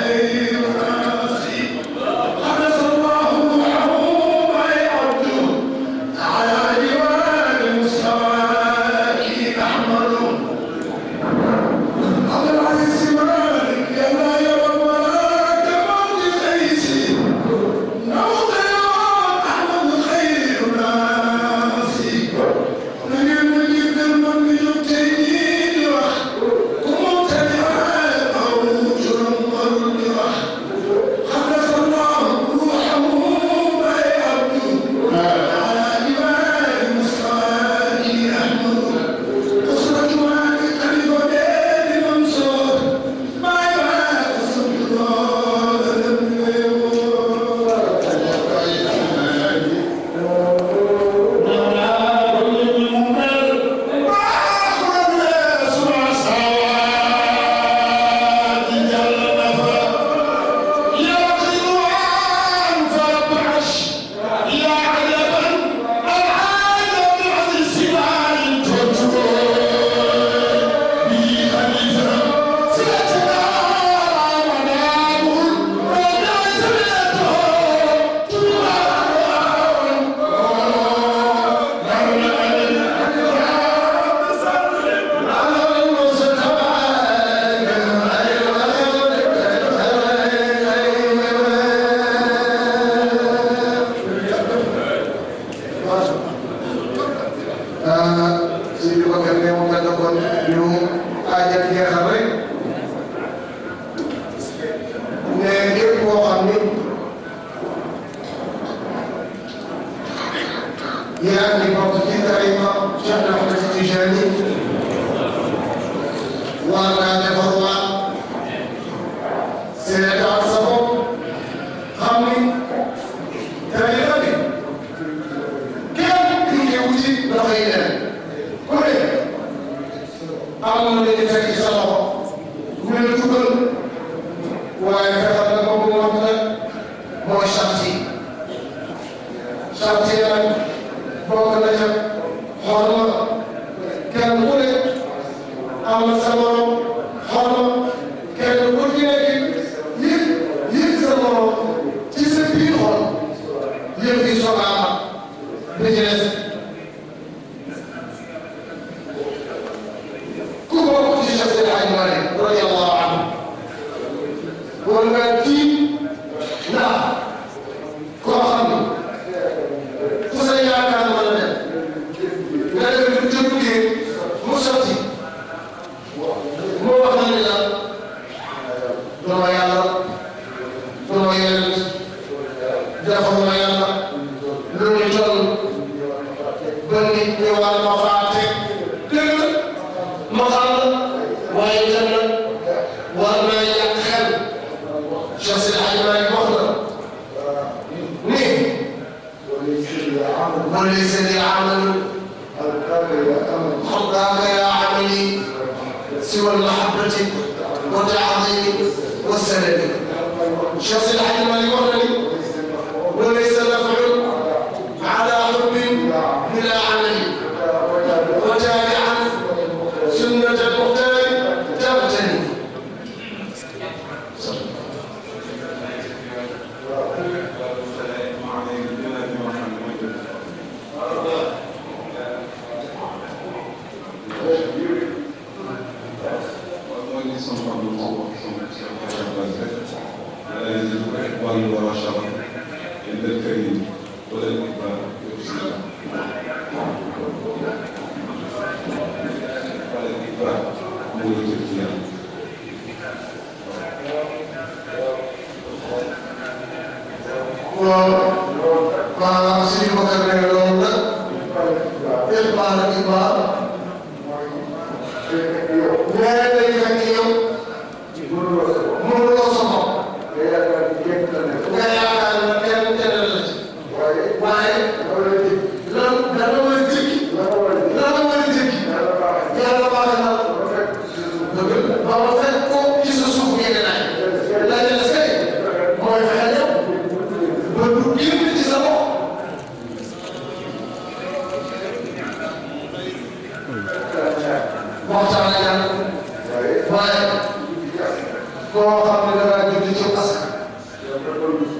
koo xam ne da ngaa judd ci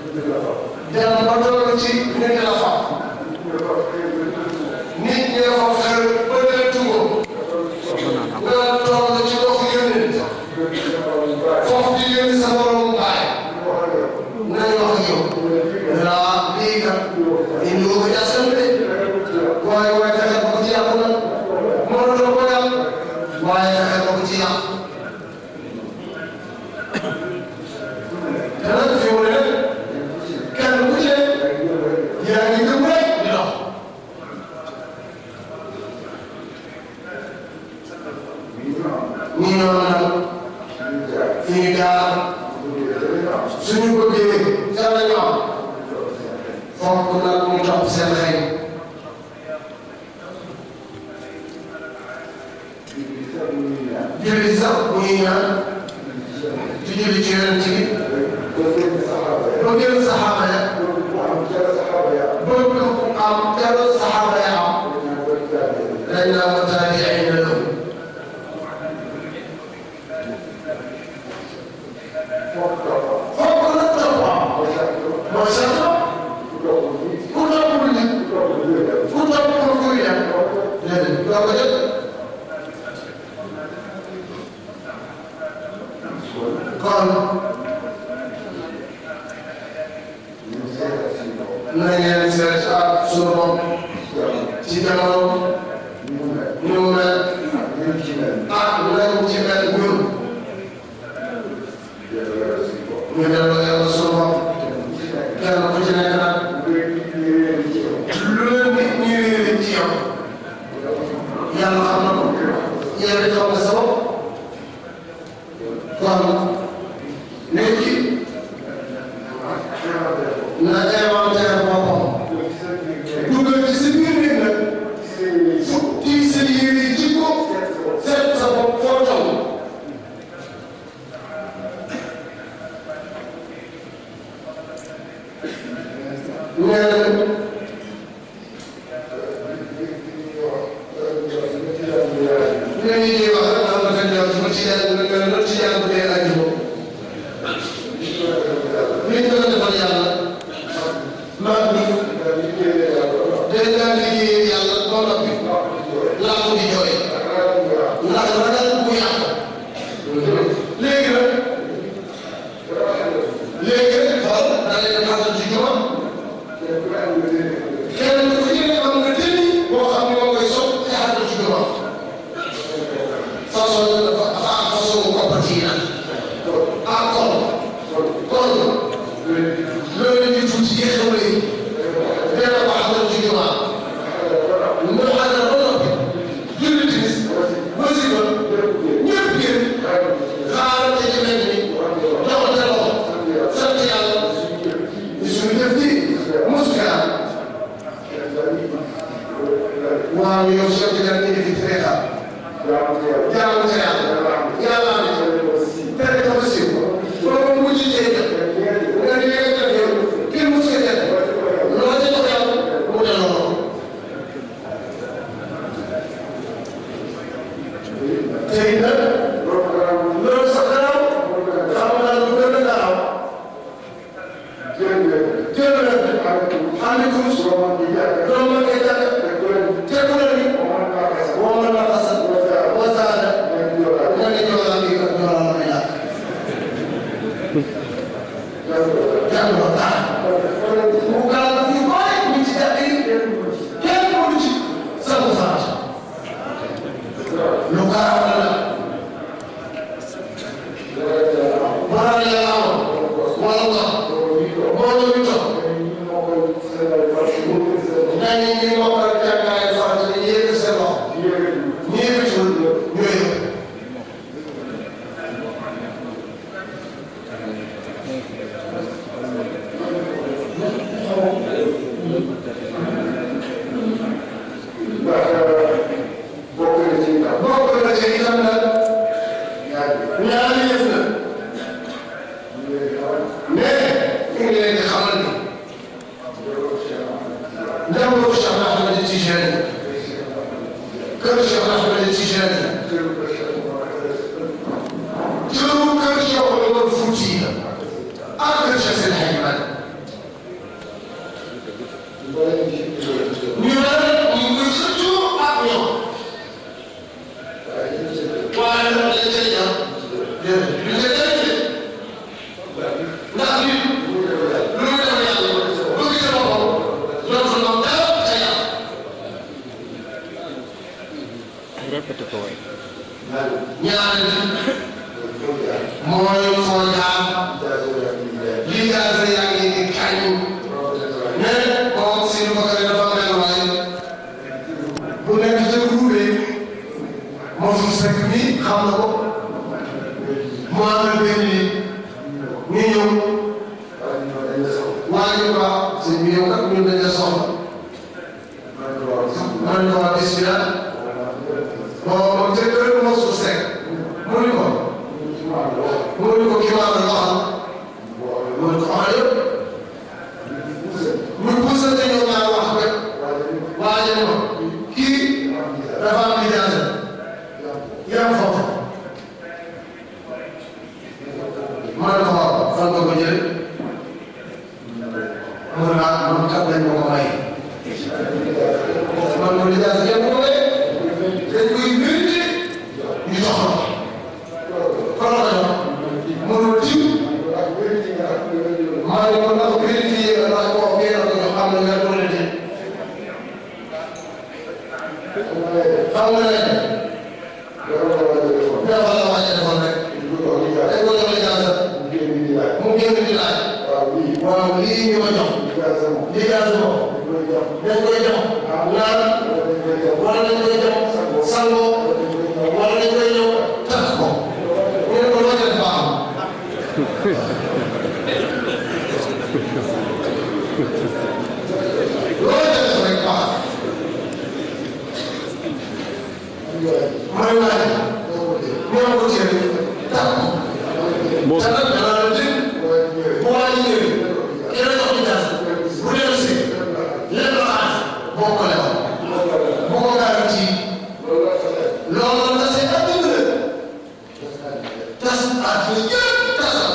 dem ba toll ci nit la fa nit ñi dafa xel ba leen tugo nga toll ci dox yónni foofu di yónni sa borom baay nañ wax ak yow laa lii kat indi ko ci askan bi waaye waaye fexe ba ko ci yàqu nag mënatoo ko yàq waaye fexe ba ko ci yàq te nag fi mu ne kenn ku ci yaa ngi gëm rek di dox ñii noonu nag fi ñu jaar suñu bëggee ca la ñu am fokk nag ñu topp seen xëy julli sax muy ñaan di julli ci yonent bi bëgg saxaaba ya bëgg am teel saxaaba ya am dañ naa ko taabi'iin la fokk nag topp am mooy sax ku toppul nit ku toppul kuy dem déedéet doo ko jot kon na ngeen seet ak sunu bopp ci jamono ñu mel ak nañ ci mel ñun ñu delloo yàlla sunu bopp kenn ku ci nekk nag lu leen nit ñi réer ci yow yàlla xam na ko yow it xam nga sa bopp kon nit ki na inventaire boppam dugal ci sa biir nit nag futti sa yére jikko seet sa bopp foo toll ñëw waa ñu ko sëñ bi yow kat ñun dañ la soxla man ko waa bis bi daal bon te kër ma suuf sekk mu ni ko kii waa la waxal mu ni ko waxal yëpp ñu puusante ñoom ñaar wax rek waa ñu ko kii dafa am lijaasa yam foofu man ko waaw fan nga ko jëlee mu ne ah man kat lañ ma ko may man ko lijaasa kenn ko may dañ koy vérifié ñu jox ko kon la jox mënul jiw maa ngi ko ndax vérifié ndax koo kee la ko jox am na nga ko leen xam nga ne dafa la wàcce defoon rek dañ ko jox lijaasa mu génn di laaj waaw lii ñu ma jox lijaasa moom dañ koy jox naan wala dañ koy jox sangoo wala dañ koy jox takk ko ñu ne ko loo def baax loo def rek baax mooy laaj ñoo ko jël takk ko te nag danaa la dégg bu waa ji ñëwee ki la jox lijaasa bu dem si lépp la xaas boo ko lewal bu ko garanti loolu la c'est adduna tas adduna yëpp tasal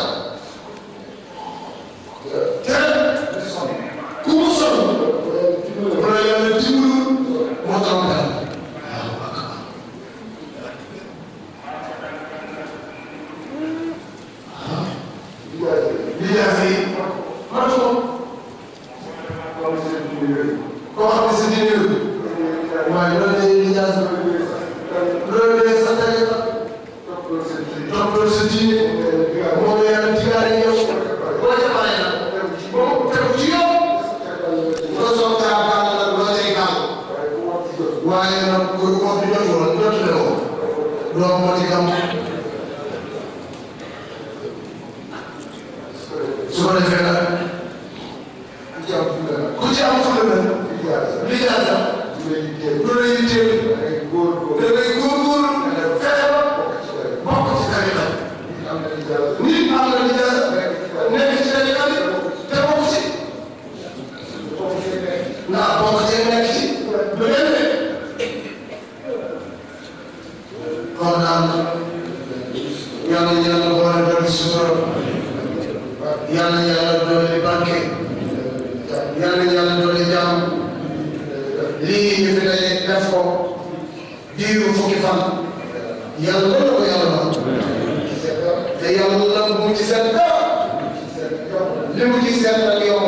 te ku mu sonn bu la yàlla dimbalul moo tax mu dal lijaasa yi matu ko koo xam ne sa diine waaye loolu lay lijaasa loolu lay sa tariqa toppal sa diine moom la yàlla digaale yow boo ca paree nag moom tegu ci yow nga soog caa gàll nag loo cay gàll waaye nag ku ko fi jotul jotuloo doo moo ci gàmm su ko defee nag ku ci am fula nag lijaasa du la yitteel da ngay góorgóorlu fexe ba bokk ci tariqa nit am na lijaasa nekk ci tariqa bi te bokk ci ndax bokk ci nekk ci du benn kon daal yàlla yàlla boole doon sutura yàlla yàlla doole barke yàlla yàlla doole jàmm lii ñu fi daje def ko diiru fukki fan yàlla loolu ko yàlla doon te yàlla mu ci seet dara li mu ci seet nag yomb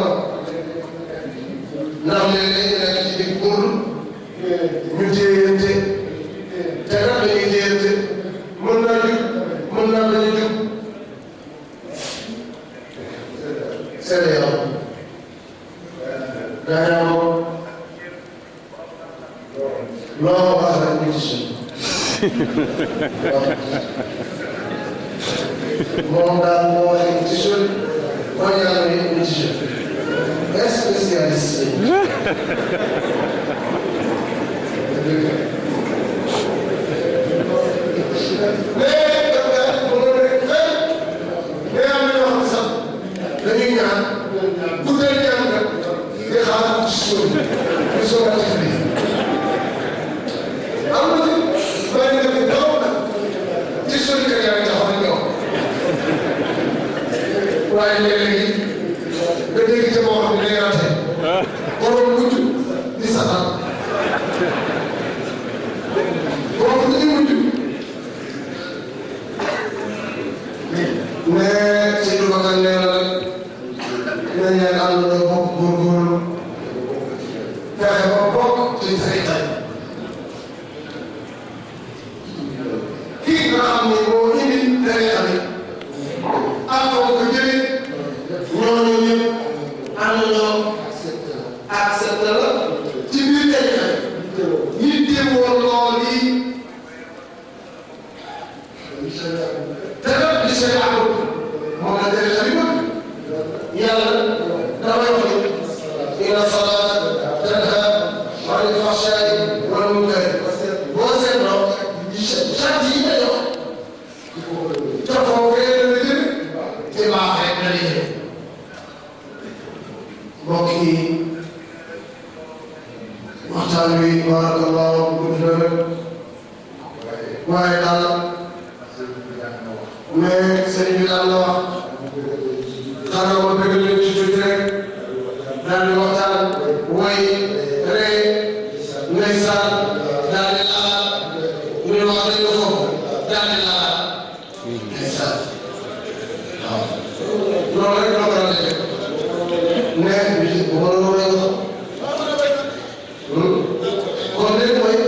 na ndax léeg-léeg ñu nekk ci digg góor ñu téyante te kat dañuy téyante mën naa jug mën naa bañ a jug seet yàlla daa loo wax rek ñu ci suñu moom daal moo wax ci suñu mooy yàlla ñu ci suñu spécialiste dañuy ñaan guddal ñaan nga di xaar ci suñu ñu soog a def lii am na fi bari na fi daw na ci suñu kër yaa ngi taxaw rek ñëw waaye léeg-léegi nga dégg ca boo xam ne day raté borom mujj di saxal borom dañuy mujj mais Seydou Bakar nee na rek nee ngeen ànd na bokk góorgóorlu fexe ba bokk ci tariqa kii nga xam ne moo indi tariqa bi ak foo ko jëlee ñooñu ñëpp àndandoo accepté la ci biir tariqa bi ñi teewoo lool yi te nag li seen amul moom la tariqa bi bëgg yàlla damay wax ni inna salaata tanha anil fahshaa'i wal munkari boo seetloo charte yi nga jox te foofee la jëm te baax rek la jëm mbokk yi waxtaan wi barakallahu gudd na waaye daal mais sëriñ bi daal la wax xanaa ma bëgg leen ci tuuti rek daal di waxtaan woy ree ndeysaan daal di laal mu ne wax nañ ko foofu daal di laal ndeysaan waaw loolu rek la ko daan defee neex bi bu ma la woowee ko kon léegi mooy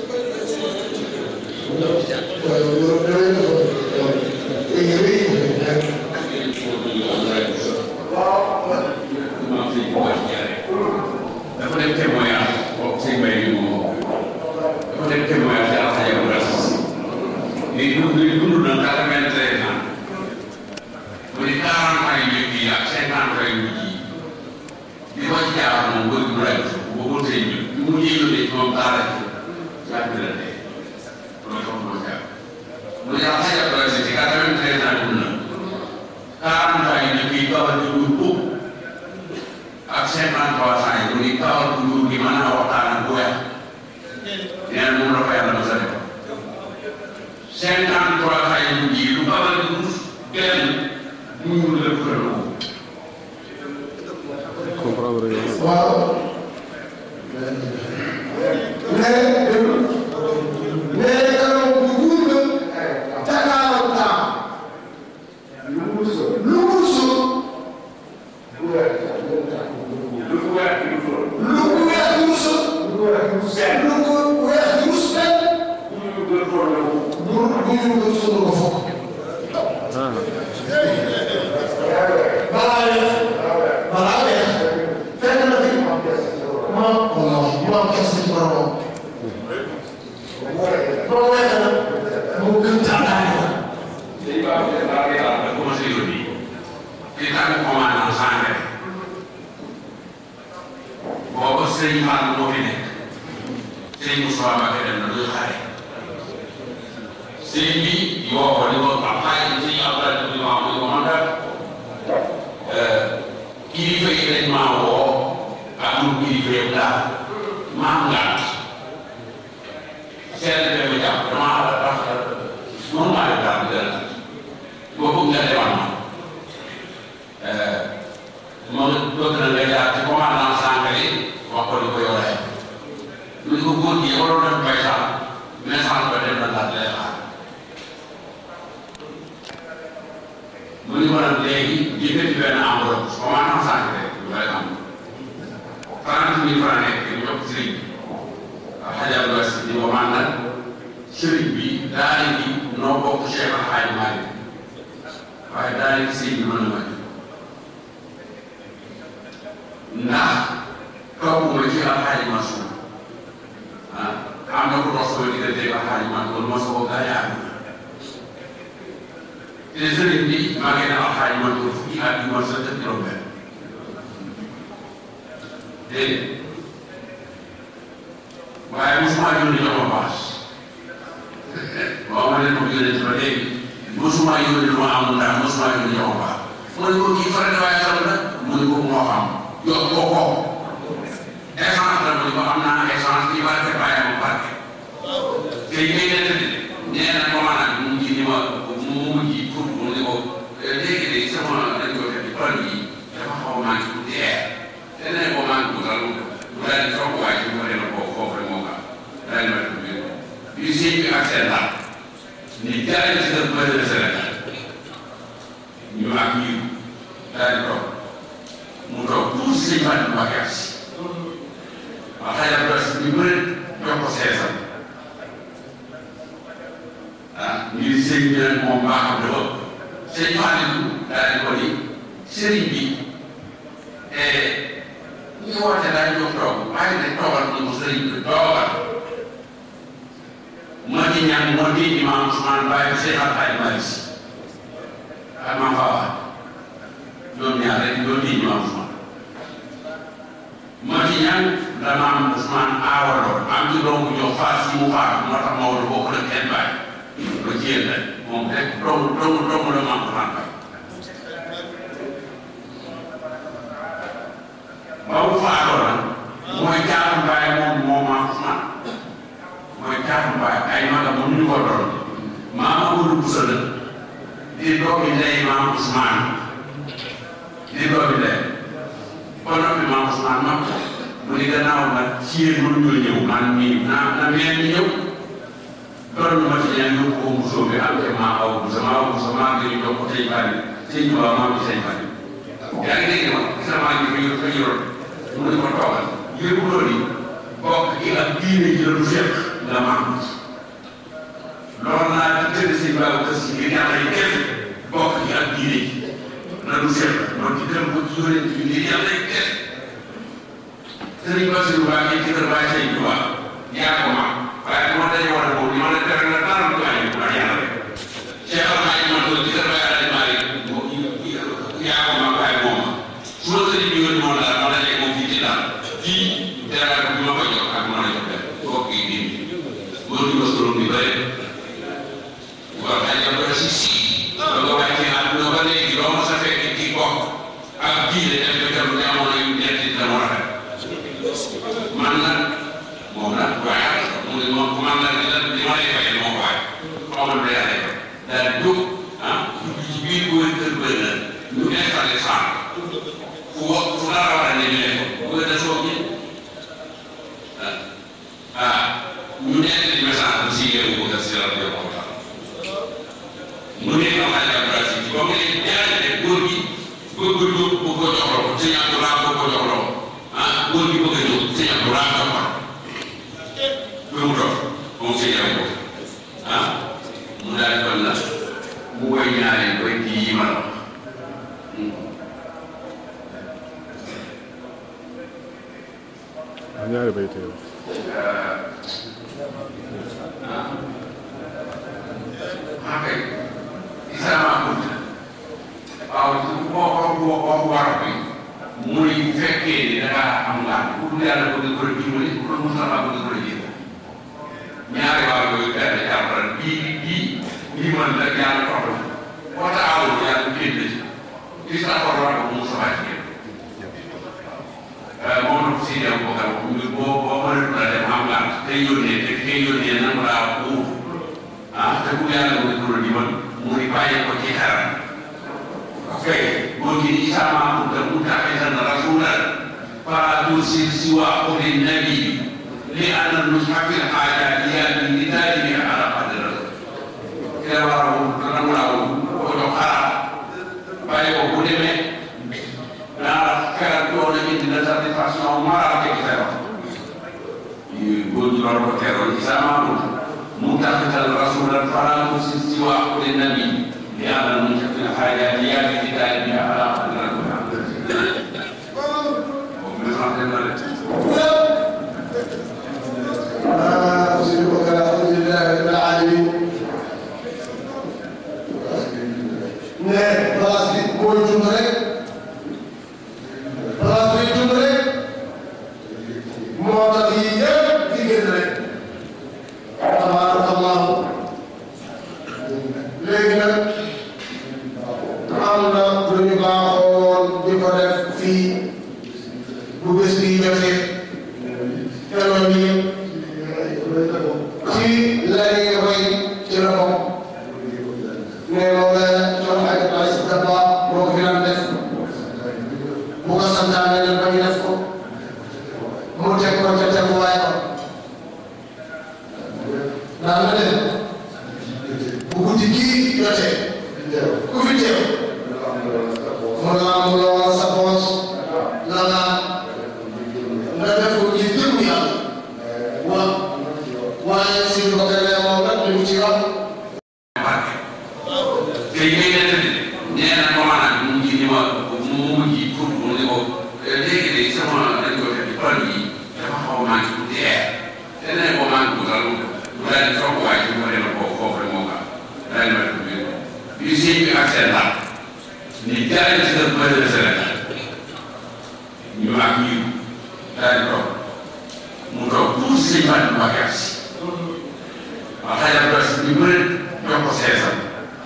dafa def témoignage boobu sëñ Mbaye bi moom dafa def témoignage ci Alxaaji Abdou Aziz ni dund na 93 ans mu ni 40 ans yu njëkk yi ak 50 ans yu mujj yi li ko ci jaar moom bëgg mu rek bu ko sëñ bi mu mujjee yónnee ci moom daara ci yàgg na dee loolu tax moo jaar mu ne Alxaaji Abdou Aziz ci 93 ans dund na 40 ans yu njëkk yi kawal ci nguur boobu ak 53 ans yi mu ni kawal bu nguur gi mën naa waxtaan ak bu weex nee na moom la ko yàlla mos a def 53 ans yi mujj yi lu kawal di mus kenn mu ñuul la ko waaw mais kanam bu guur la takaaw taa lu mu soo lu weex sëriñ Fall moo fi nekk sëriñ Moussa Mbacké dem na luy xare sëriñ bi yoo ko ni ko am xaay sëriñ Abdoulaye di ko am ni ko man daal kilifa yi dañ maa woo ak lu kilifa yëpp daal maa am ngànt seen benn jàpp damaa tax noonu maa def daal di gën a boo bëgg nga demal ma bëgg na nga jaar ci commandant Sangaré wax ko ni ko yow lay lu ko góor gi waroon def bay sax message ba dem na laaj lay xaar mu ni ko nag léegi jëkkati benn enveloppe commandant Sangaré lu lay am 30 000 francs nekk ñu jox sëriñ bi xajal lu wes ni ko man nag sëriñ bi daal di noo bokk Cheikh Al Hadj Malick waaye daal di sëriñ bi mën na ma ndax topp ma ci Alxaaji Mansuur am na ko dox sama diggante ak Alxaaji Mansuur ma sa ko gaañaat te sëriñ bi maa ngi ne Alxaaji Mansuur fukki at yu ma sa tëdd juróom-benn dégg waaye mosuma yónni jox ma paas waaw ma leen ko yónnee ba léegi mosuma yónni lu ma amul ndax mosuma yónni jox ma paas mu ne ko kii faral waaye xam na mu ne ko moo xam yokk ko ko essence la mu ne ko am naa essence bi barke bàyyi ma barke te yi ngay nettali nee na ko maanaam mu ngi ni ma mu mujj pour mu ne ko léegi de sama dañ ko def plan yi dafa xaw a manqué bu dee te nee ko manqué bu dal mu daal di soog waaye ci mu ko demee foofu foofu rek moo ko daal di mettre biir bi sëñ bi ak seen laaj ni jaaree ci kër bëri na Sénégal ñu ak ñu daal di toog mu toog tuuti sëñ Fatou Mbacké ak si waaw xajal bés ñu bëri jox ko seesam ñu sëñ bi nag moom baaxam dafa sëñ Fatou daal di ko ni sëriñ bi ñu woote daal di jox toog waaye nag toogal mu sëriñ bi toogal ma di ñaan moo di imam Ousmane Baye Cheikh Al Hadj Malick ak ma Fawa ñoom ñaar rek ñoo di ñu am Ousmane ma ci ñaan dama am Ousmane aawaloo am ci doomu ñoo faas yi mu faatu moo tax Maodo bokk na kenn bàyyi ba ci yéen rek moom rek doomu la ma am Ousmane bàyyi ba mu faatoo nag mooy Caatu Mbaay moom ma am Ousmane mooy Caatu Mbaay ay magam mënuñu ko doon maam Amadou Boussa la di doomi ndey maam Ousmane di doomi ndey ba noppi maam Ousmane mag mu ni gannaaw nag ci yéen mënuñoo ñëw man mii na meen ñi ñëw doon ma ci ñaan yóbbu ko Bousso bi am te maa aw Bousso maa ngi jox ko sëñ Fane sëñ Tuubaa maa ngi sëñ Fane yaa ngi dégg ma gis na maa ngi fa yoroon mu ne ko toogal yëpp loolu bokk gi ak diine ji la du fekk nga maam loolu naa di tëdd sëñ Babacar Si ngir yàlla yi kese bokk gi ak diine ji la du fekk loolu ci dem ko ci yonent bi ngir yàlla yi kese sëriñ Bassirou Mbacké ci kër Baye Sëñ Tuubaa yaa ko maam waaye dama daje woon moom li ma la tere la dara lu ay ak yàlla rek Cheikh Alhaji man ci kër Baye Alhaji Malick yaa ko maam waaye moom su ma sëriñ bi yónni moom daal ma daje moom fii ci daal fii dara bi ma koy jox ak ma la jox benn bokk yi nii góor ñu ko bi bëri waaw dañu ko si ba nga wàccee àdduna ba léegi doo ma sa fekk ci bokk ak diine def ko dem jamono yu ñetti dama rafet man nag moom nag waaye mu ne moom man nag li ma lay fayal moo ko waay xamal la yàlla daal di jóg dugg ci biir góor kër bëri na ñu installé salle fu dara war a ne ñu ne ko bëgg na soog ñi ñu nekk di message bu si yéen ko def si rajo bi ko tax mu ne am ay laboratoire ci ba mu ne jaarale góor gi bëgg jóg bu ko joxloo sëñ Abdoulaye bu ko joxloo góor gi bëgg a jóg sëñ Abdoulaye jox ko mu toog moom sëñ ko mu daal kon la mu woy ñaari koy kii yi ma la ñaari bay tey kay isama kunta waaw boo war bi mu ne bu fekkee ni da ngaa am ngaan ku dul yàlla bëgg ko la dimbali ku dul Mustafa bëgg ko la jéem ñaari waaw yooyu benn jàppal bii man la yàlla topp boo taawul yàlla génn ci gis naa ko war ko Mustafa ci moom la ko si dem ko xam boo mënatu la dem am ngaan tey yónnee te kay yónnee nan laa wóor te bu yàlla bëgg ko la dimbal mu ni bàyyi ko ci xaram ممكن إسامة متخذا رسولا فلا ترسل سوى قول النبي لأن النصح في الحاجات من نتاجه على قدر كلا وراه وجو خراب بايو بوليمي لا كلا دون من نزاتيفاسيون مرة كثيرة يقول رب كيرو إسامة متخذا رسولا فلا ترسل سوى قول النبي لأن النصح في الحاجات من نتاجه على قدر ni jaay ci ambassadeur de Sénégal ñu ak ñu daal di toog mu toog tuuti sëñ Fane bu baax si waaw xëy na ñu bëri jox ko seesam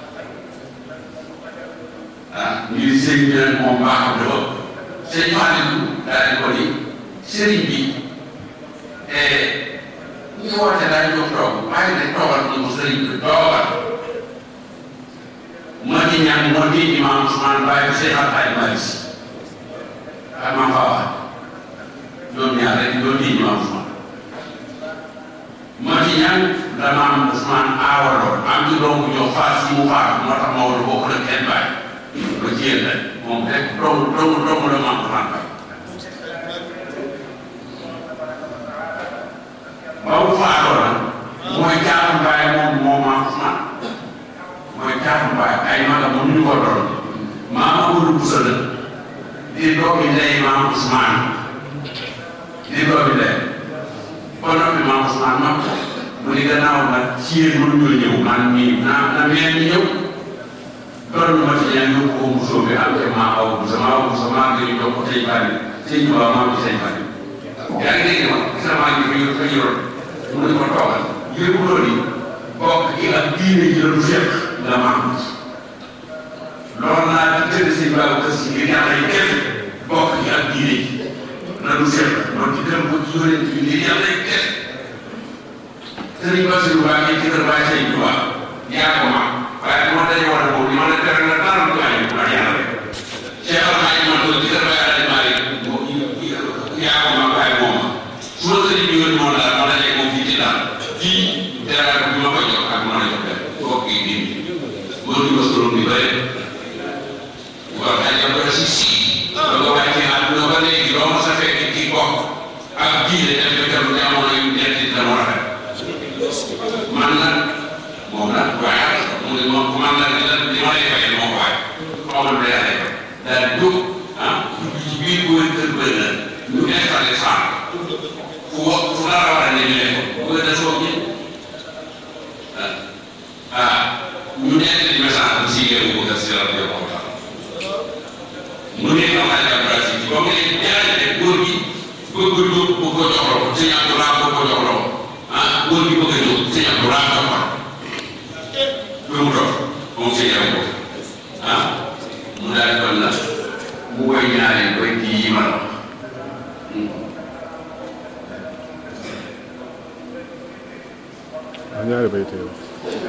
ah ñu sëñ bi nag moom baaxam dafa sëñ Fane daal di ko ni sëriñ bi ñu woote daal di jox toog waaye nag toogal mu sëriñ bi toogal ma di ñaan moo di imam Ousmane Baye Cheikh Alhaji Malick Sy ak Mame Fawa ñoom ñaar rek ñoo di imam Ousmane ma di ñaan la maam Ousmane aawaloon am ci doom bu jox faas yi mu faatu moo tax ma war a bokk nag kenn bàyyi ba ci yéen rek moom rek dong la maam Ousmane Baye ba mu faatoo nag mooy Thiatou Mbaye moom maam Ousmane mooy Thiatou Mbaye ay magam moom ñu ko doon maam Amadou Boussa la di doomi ndey maam Ousmane di doomi ndey ba noppi maam Ousmane mag mu ni gannaaw nag ci yéen mënuñoo ñëw man mii na meen ñi ñëw doon ma ci ñaan yóbbu ko Moussa bi am te maa aw Moussa maa ngi jox ko sëñ Fane sëñ Tuubaa maa ngi sëñ Fane yaa ngi dégg ma gis na maa ngi fa yoroon mu ne ko toogal yëpp loolu bokk gi ak diine ji la du fekk la ma am loolu naa ci tëdd sëñ Babacar Si ngir yàlla yi kese bokk gi ak diine ji la du fekk loolu ci dem ko ci yonent bi ngir yàlla yi kese sëriñ Bassirou Ba ngi ci kër Baay Sëñ Tuubaa yaa ko ma waaye moo dañu war a boobu li ma la tere la dara du ay ak yàlla rek Cheikh Alhaji ma ci kër Baay Alhaji Malick yaa ko ma waaye moom su ma sëriñ bi yónni moom daal ma dajeeg moom fii ci daal fii dara bi ma koy jox ak ma la jox benn bokk yi bii góor gi bës bi bëri waaw dañ ko def si ba nga wàcce àdduna ba léegi doo ma sa fekk ci bokk ak diine def ko tam jamono yu ñetti dama rafet man nag moom nag waaye mu ne moom man nag li ma lay fayal moo ko waay xamal la yàlla daal jóg ah ci biir góor kër bëri na ñu installé sànq fu dara war a ne ñu ne ko bu nga desoo ñi ñu nekk di message bi si yéen bu si la ko ko tax mu ne am ay abrasi ci ba mu ne jaarale góor gi bëgg a jóg bu ko jox loo sëñ Abdoulaye bu ko jox loo góor gi bëgg a jóg sëñ Abdoulaye jox ko fi mu toog moom sëñ Abdou mu daal kon nag mu koy ñaaree koy kii yi ma la wax ñaari bay tey wax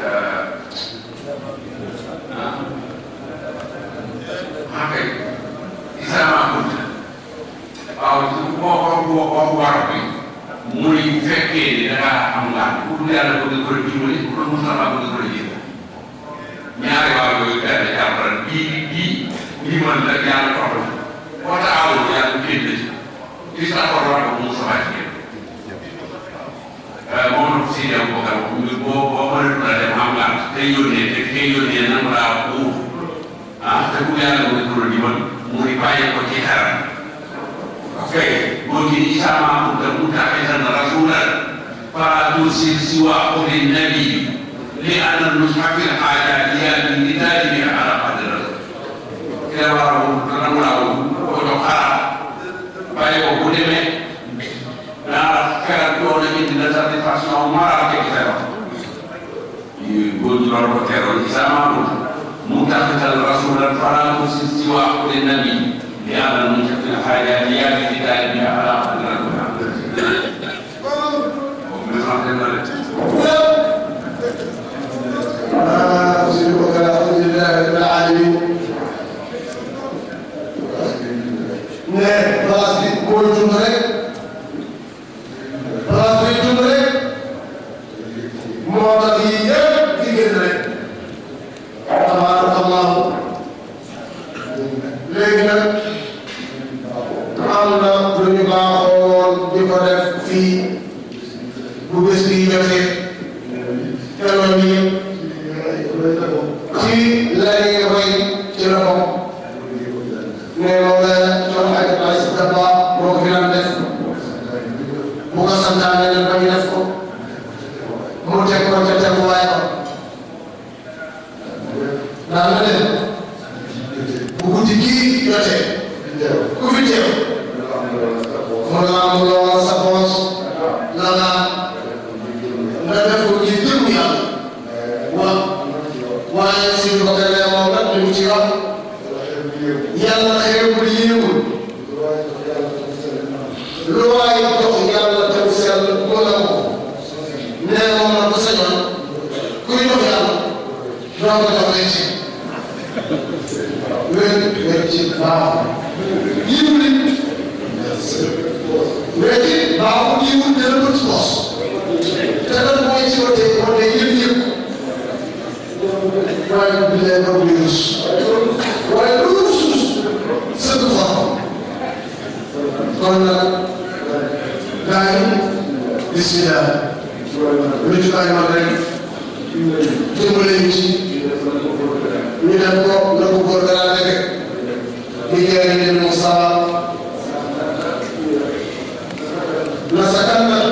kay isama kunta waaw boo war bi mu ni fekkee ni dangaa am ngaan ku dul yàlla bëgg ko dimbali ku dul Mustafa bëgg ko jiite ñaari waaw yooyu benn jàppal bii man la yàlla toxal boo taawul yàlla génn ci gis naa ko war ko Mustafa ci moom la ko si dem boo boo mënatu la dem am ngaan te yónnee te kay yónnee nan laa uuf te ku yàlla bëgg ko dimbali mu ni bàyyi ko ci xaram ممكن إسامة متخذا رسولا فلا ترسل سوى قول النبي لأن النصح في الحاجات بالنتاج على قدر كما رأوا وتقرأ فأيوه كلمة لا كرتون من نزل فاسمه مرة كثيرة يقول رب كثير إسامة متخذا رسولا فلا ترسل سوى قول النبي لأن النصح في الحاجات بالنتاج على قدر أصيبك الحمد لله رب العالمين. ne place bi mooy jund rek place bi jund rek moo tax yii yëpp di génn rek tabarakallahu léegi nag am na lu ñu baaxoon di ko def fii bu bés bi jotee teeloon yi ci lay roy ci la ko ne moom la ñoom ay ay daba moo ko fi daan def bu ko santaane leen ba ñu def ko mu teg ko ca teguwaay ko daan na def bu guddi gii jotee ku fi teew mu lamb lool sa poos la nga def ko ci jëm yàlla waaye si ko demee moom nag li mu ci wax yàlla xeebul yéewul lu waay jox yàlla tew sell mën a ko nee moom nag bu sañoon kuy jox yàlla doo ko jox lay ci wér ci baaxul yiwul wér ci baaxul yiwul dana ko ci poos te nag mooy ci wote moo ne yëpp waaye bi lee ba muy rus waaye lu suus sëgg fa kon nag gars yi bismillah lu ci bàyyi mag rek dimbale ñu ci ñu def ko na ko góor dara defe di jëriñ leen mu saba na sa kan nag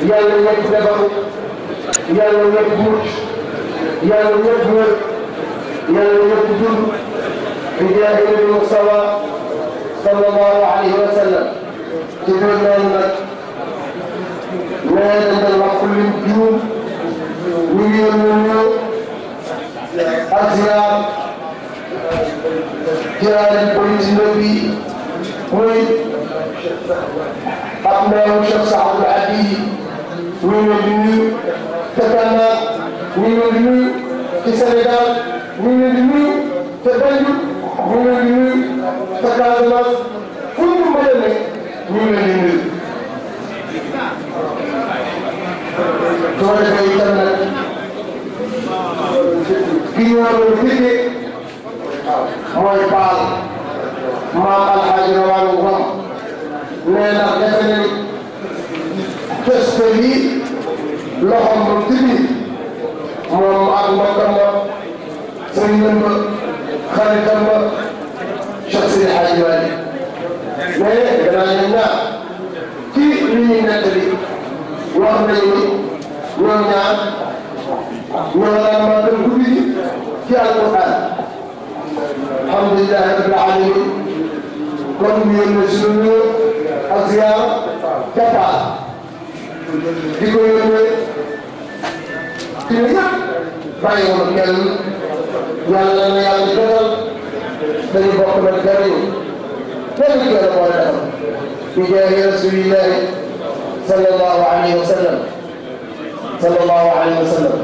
yàlla ñëpp defaru yàlla ñëpp mucc yàlla ñëpp wér yàlla ñëpp dund bi jaahi nabi Mustafa sallallahu alayhi wa sallam ci biir loolu nag nee nañ wax ku lim juum ñu ngi yónni ak ziar jaarale police bi muy ak meeru Cheikh Saadou Hadi ñu ngi leen di nuyu te Ghana ñu ngi leen di nuyu ci Sénégal ñu ngi leen di nuyu te Banjul ñu ngi leen di nuyu te Casamance fu ñu mën a nekk ñu ngi leen di nuyu. su ko defee itam nag ki ñu war a liggéey mooy Baal maam Alhaji Rawane Ngom nee na defe na ni gëstu yi loxoom ba tibi moom ak mbokkam ba sëriñam ba xaritam ba Cheikh Seydi Hadji Malick mais danaa leen ñaar ci li ñuy nettali wax nañu ni ñoom ñaar ñoo daan màggal guddi gi ci alquran alhamdulillahi rabbil alamin kon ñu yónnee suñu nuyoo ak ziar cappaal di ko yónnee ci ne ñëpp bàyyi woon kenn yàlla na yàlla jotal dañu bokk nag jariñu kenn ku la boole defal bi jaahi rasulillahi sallallahu alayhi wa sallam sallallahu alayhi wa sallam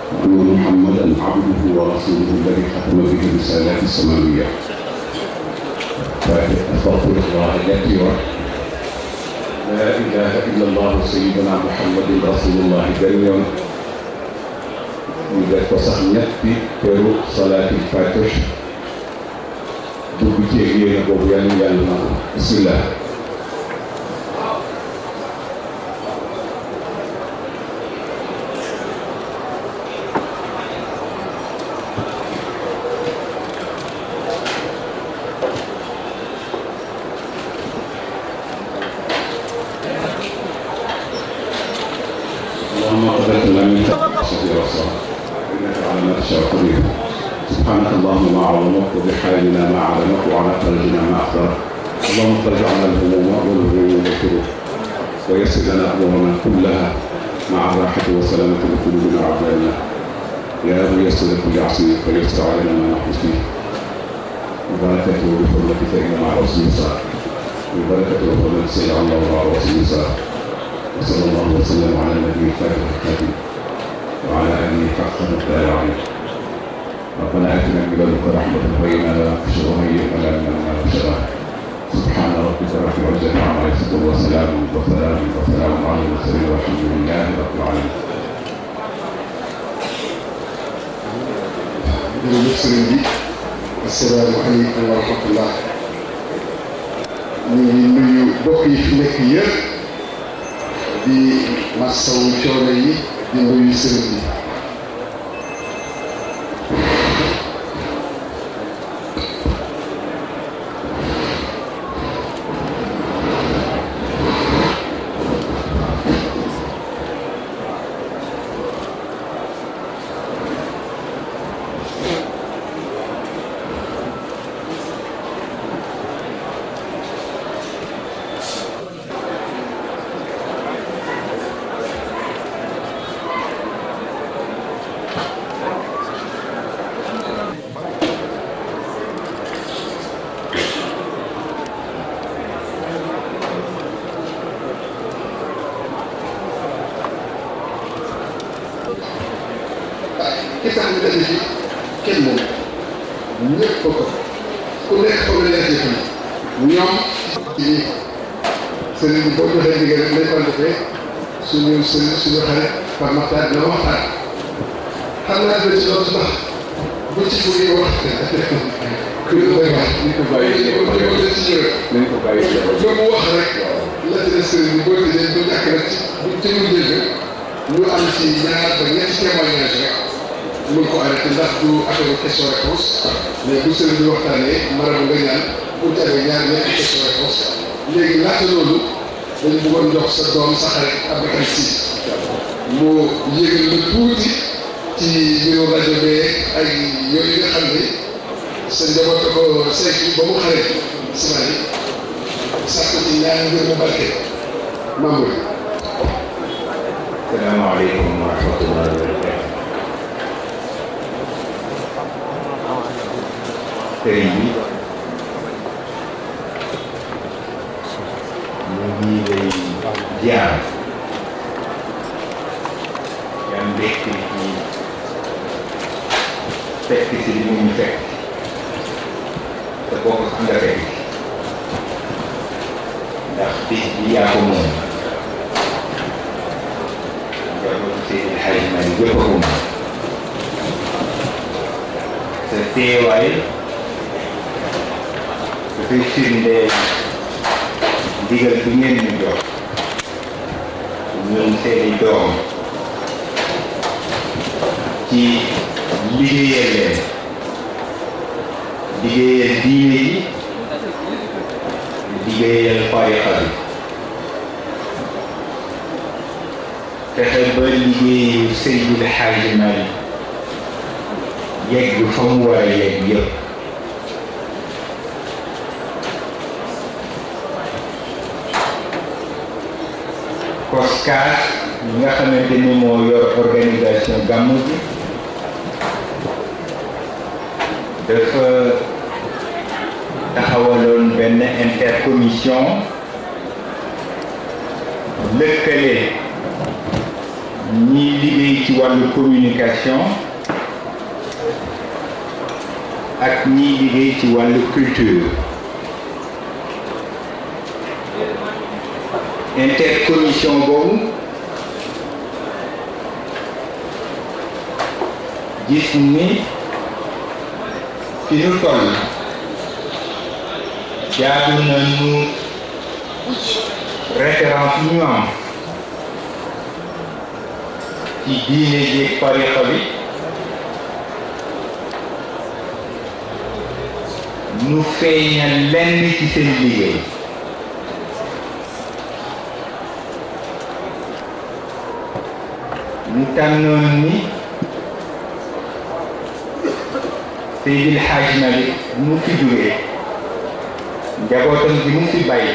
أن محمدا عبده ورسوله الذي ختم به الرسالات السماوية. فأستغفر الله الكثير. لا إله إلا الله سيدنا محمد رسول الله جميعا. ñu def ko sax ñetti këru salaatil faatih dugg ci yéene boobu yàlla yàlla na ko bismillah. اللهم قبلت لنا من تقصد رسول إنك على ما تشاء قدير. سبحانك اللهم ما عظمك وبحالنا ما علمك وعلى فرجنا ما أخبرك. اللهم فرج عنا الهموم والهموم والكروب ويسر لنا أمورنا كلها مع الراحة والسلامة لقلوبنا وأعدائنا. يا ميسر كل عسير فيسر علينا ما نحن فيه. وبركته بحرمتك فإن مع العسر يسرا. وبركته بحرمتك سيدنا الله مع العسر يسرا. وصلى الله وسلم على النبي الفاتح الخاتم وعلى آله حق قدره العظيم. ربنا آتنا من لدنك رحمة وهيئ لنا من أمرنا رشدا. سبحان ربك رب العزة عما يصفون وسلام على المرسلين والحمد لله رب العالمين. jërëjëf sëriñ bi asalaamaaleykum wa rahmatullah. ñu ngi nuyu mbokk yi fi nekk yëpp di masawu coono yi di nuyu sëriñ bi. ki tax ñu daje fi kenn moom ñëpp ko ku nekk xam ne yaa jëf ñoom ci sëriñ bi boo joxee ndigal rek lañ ko defee suñu sëriñ suñu xarit par maxtaar dina waxtaan xam naa dina ci loolu ndax bu ci bëggee wax ku ñu koy wax ñu ko bàyyi ko ci ñëw nañ ko bàyyi ba mu wax rek la ci des sëriñ bi boo tëjee du ñàkk rek ci bu tëjul jël ñu am ci ñaar ba ñetti témoignage rek mun ko arrêté ndax du affaire question réponse mais bu sëriñ bi waxtaanee marabu nga ñaan bu ci amee ñaar ñetti question réponse léegi laata loolu dañu bëggoon jox sa doom sa xarit Aboubacar Sy mu yëgal lu tuuti ci mbiru rajo bee ak yooyu nga xam ne sa njaboot ko saytu ba mu xarit siman yi sax ko ci ñaar ngir mu barke membre yi. Salaamaaleykum wa rahmatullahi wa barakatuh. Sëriñ bi ñu ngi lay jaar yaa mbégte ci fekk si li mu fekk te bokk sax nga fekk ndax bis bi yaa ko moom njabootu Seydi El Hadji Malick yëpp a ko moom sa teewaay dafay firnde ndigal bi ngeen ñu jox ñun seeni doom ci liggéeyal leen liggéeyal diine yi liggéeyal tariqa bi fexe ba liggéeyu Seydi El Hadji Malick yegg fa mu war a yegg yëpp COSCAS ñi nga xamante ni moo yor organisation gàmmu bi dafa taxawaloon benn intercommission lëkkale ñi liggéey ci wàllu communication ak ñi liggéey ci wàllu culture. Intercommission boobu gis ni fi ñu toll jaadu na ñu référence ñu am ci diine ji tarixa bi ñu feeñal lenn ci seen liggéey. ñu tànnoon ni Seydil Hadj Malick mu fi jógee njabootam bi mu fi bàyyi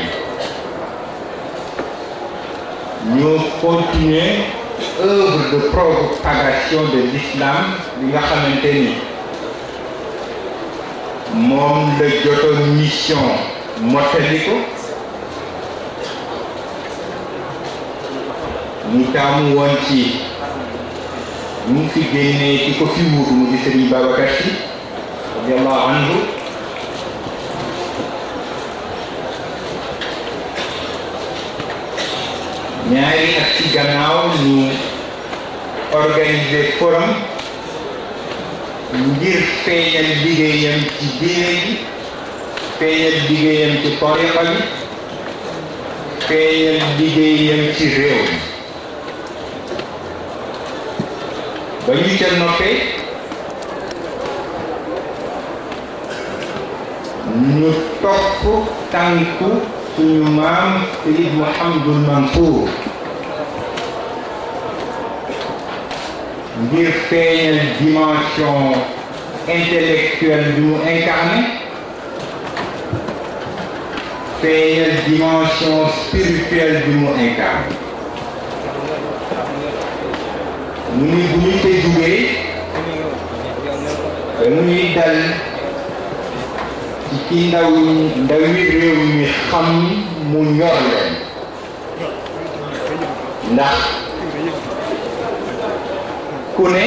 ñoo continuer œuvre de propagation de l'islam li nga xamante ni moom la jotoon mission mottali ko ñu taamu woon ci ñu fi génnee ci ko fi wuutu mu di Serigne Babacar Sy radiyallahu anhu ñaari at ci gannaaw ñu organiser forum ngir feeñal liggéeyam ci diine ji feeñal liggéeyam ci tariqa bi feeñal liggéeyam ci réew mi ba ñu ca noppee ñu topp tànku suñu maam Seydi Mouhamadul Mansour ngir feeñal dimension intellectuelle bi mu incarné feeñal dimension spirituelle bi mu incarné mu ni bu ñu te jugee dañuy dal ci ndawi réew mi xam mu ñor leen ndax ku ne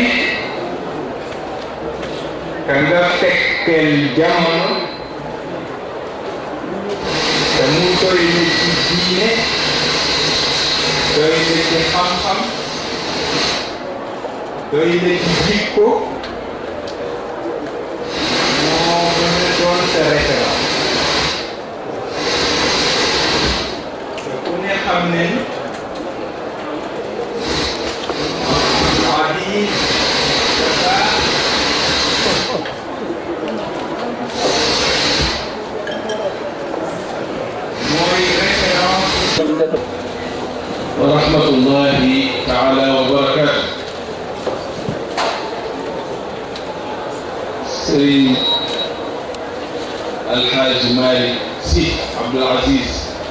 ka nga fekkeel jamono te mu doy na ci diine doy na ci xam-xam doy na ci jikko moo gën a doon sa référence te ku ne xam ne abi dafa mooy référence. wa rahmatullahi taala wa barakatuh. Sëriñ Alxaaji Malick Sy Abdoul Aziz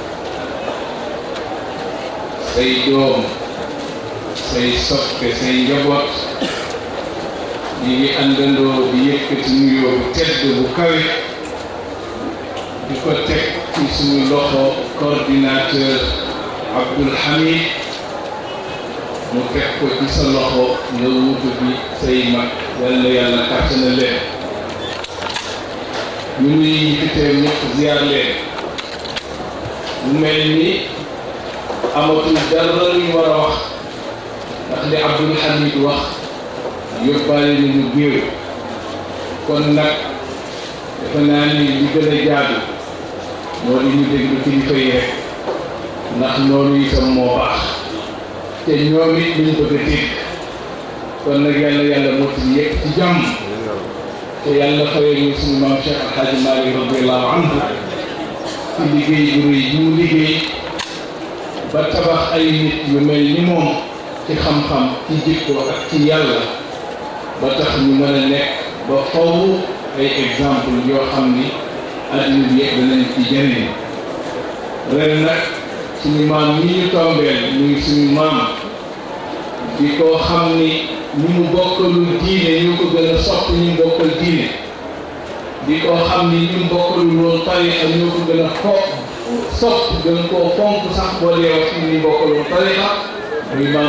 say doom say soppe say njaboot ñi ngi àndandoo di yëkkati nuyoo bu tedd bu kawe di ko teg ci suñu loxo coordinateur Abdoul Hamid mu teg ko ci sa loxo nga wutu bi say mag yàlla yàlla kàttan leen ñu ngi yëkkatee ñëpp ziar leen mu mel ni amatul dara ñu war a wax ndax li Abdoul Hamid wax yóbbaale nañu géew kon nag dafa naa ni li gën a jaadu moo di ñu déglu kilifa yi rek ndax loolu itam moo baax te ñoom it luñ bëgg a dégg kon nag yàlla mottali yëpp ci jàmm te yàlla fayee ñu suñu maam Cheikh Al Hadj Malick radiyallahu anhu ci liggéey bu rëy bi mu liggéey ba tabax ay nit yu mel ni moom ci xam-xam ci jikko ak ci yàlla ba tax ñu mën a nekk ba faw ay exemple yoo xam ni adduna bi yëpp danañ ci jëriñ ren nag suñu maam ñi ñu tombeel muy suñu maam di ko xam ni ñi mu bokkalul diine ñu ko gën a sopp ñu mu bokkal diine di ko xam ni ñu mu bokkalul woon tarixa ñu ko gën a sopp gën koo fonk sax boo dee wax ci ñu bokkalul tarixa muy maam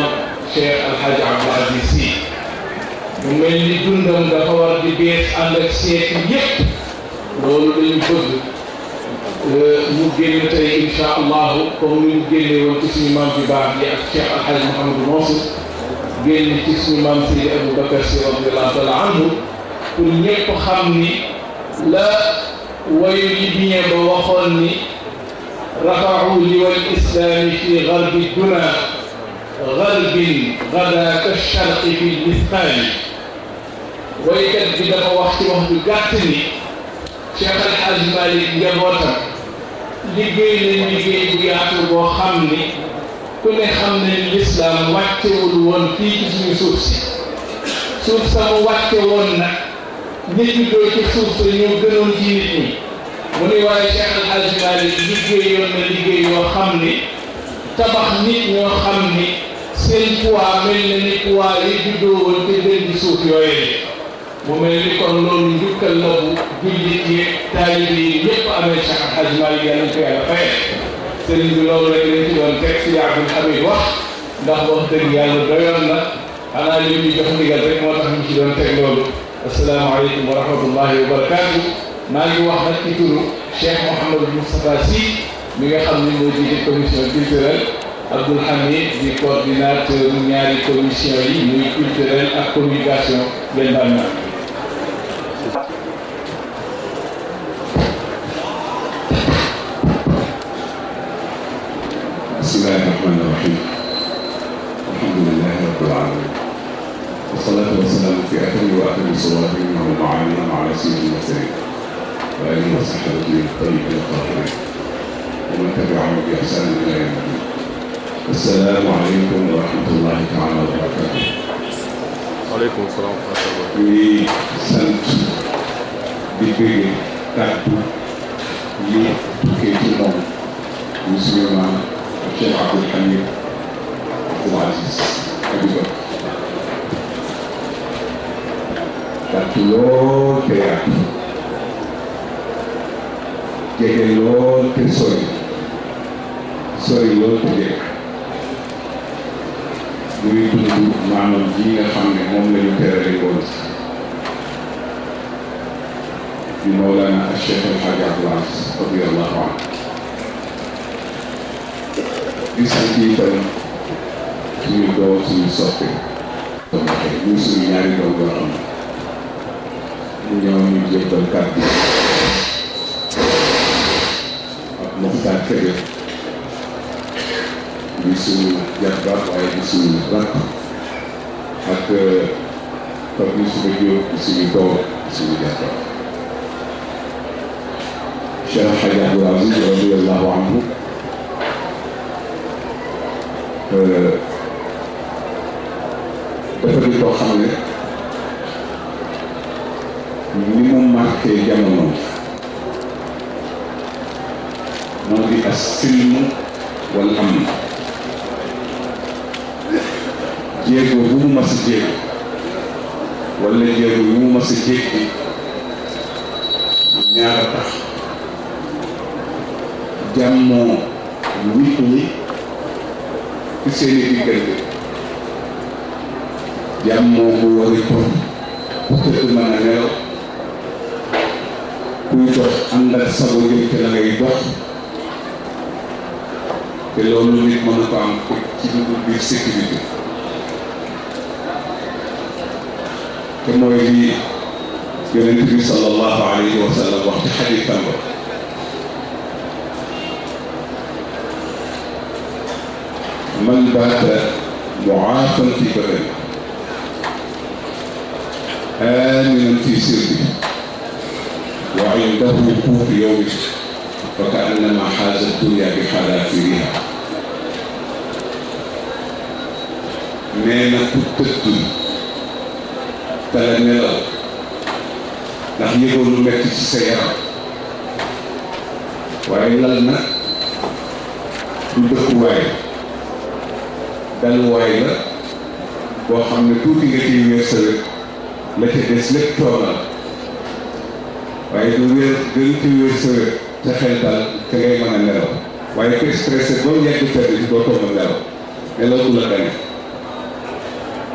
Cheikh Al Hadj Abdou Aziz Sy mu mel ni dundam dafa war di bees ànd ak seeti yépp loolu lañu bëgg mu génn tey incha allahu comme ni mu génne woon ci suñu maam bi baax yi ak Cheikh Al Hadj Mouhamadou Mansour génn ci suñu maam Seydi Aboubacar Sy radiyallahu taala anhu pour ñëpp xam ni la wayu libyen ba waxoon ni rafa'u liwal islami fi garbi duna garbin gada ka sharqi fi misqaali waykat bi dafa wax ci wax ju gàtt ni Cheikh Al Hadj Malick njabootam liggéey nañ liggéey bu yaatu boo xam ni ku ne xam ne lislaam wàccewul woon fii ci suñu suuf si suuf sa mu wàcce woon nag nit ñi doo ci suuf sa ñoo gënoon ci nit ñi mu ne waaye Cheikh Al Hadj Malick liggéeyoon na liggéey yoo xam ni tabax nit ñoo xam ni seen poids mel na ni poids yi juddoo woon te gën di suuf yooyee mu mel ni kon loolu njukkal la bu jullit yi taalibe yi ñëpp amee Cheikh Al Hadj Malick yàlla ko yàlla fay sëriñ bi loolu rek lañ ci doon teg si Abdul Hamid wax ndax wax dëgg yàlla doyoon na xanaa li ñu jox ndigal rek moo tax ñu ci doon teg loolu asalaamaaleykum wa rahmatullahi wa barakaatu maa ngi wax nag ci turu Cheikh Mouhamadou Moustapha Sy mi nga xam ni moo jiite commission culturelle Abdoul Hamid di coordinateur ñaari commission yi muy culturelle ak communication ngeen baal na bismillahi rahmani rahim alhamdulillahi rabbil alamin wassalatu wassalamu fi athari wa athari salawati wa ma'ani ala sayyidil mursalin wa alihi wa sahbihi tayyibin tahirin wa man tabi'ahum bi ihsan ila yawm الدين. Assalaamu aleykum wa rahmatullahi taala wa barakatuh. Waaleykum salaam wa rahmatulah. ñuy sant di bëgg kàddu yi tukkee ci moom ñu suñu maam Cheikh Abdoul Hamid Abdoul Aziz Aboubacar kàddu lool te yaatu jege lool te sori lool te jege muy dund maanaam ji nga xam ne moom la ñu terale woon di Mawlana Cheikh El Hadj Abdoul Aziz radiyallahu anhu di sant itam suñu doom suñu soppe muy suñu ñaari doom yoo xam ne mu ñëw ñu jébbal kàddu ak Mokhtar Kébé di suñu jarbaat waaye di suñu rakk ak Pape Youssoufa Diop di suñu doom di suñu jarbaat Cheikh El Hadj Abdoul Aziz radiyallahu anhu dafa di koo xam ne ni mu marqué jamono moo di as-silm wal amn jéego bu mu mas a jéego wala jéego yu mu mas a jéggi ñaar a tax jàmmoo nit ñi ci seeni diggante jàmmoo bu wari toog ku tëdd mën a nelaw kuy dox ànd ak sago jëm te la ngay dox te loolu nit mën na ko am ci dugub biir sécurité te mooy li yonent bi sallallahu alayhi wa sallam wax ci xadiisam ba man baata muaafan fi badani aaminan fi sirbi wa indahu quutu yawmi fa kaannama xaaza dunya bi xalaafiriha nee na ku tëdd dala nelaw ndax yëgoo lu metti ci sa yaram waaye lal na du dëkkuwaay dalwaay la boo xam ne tuuti nga ciy wér sa wér la ca des lépp coono la waaye du wér gën ci wér sa wér sa xel dal te ngay mën a nelaw waaye ku stressé ba mu yegg fedd ci doo toog a nelaw nelaw du la gane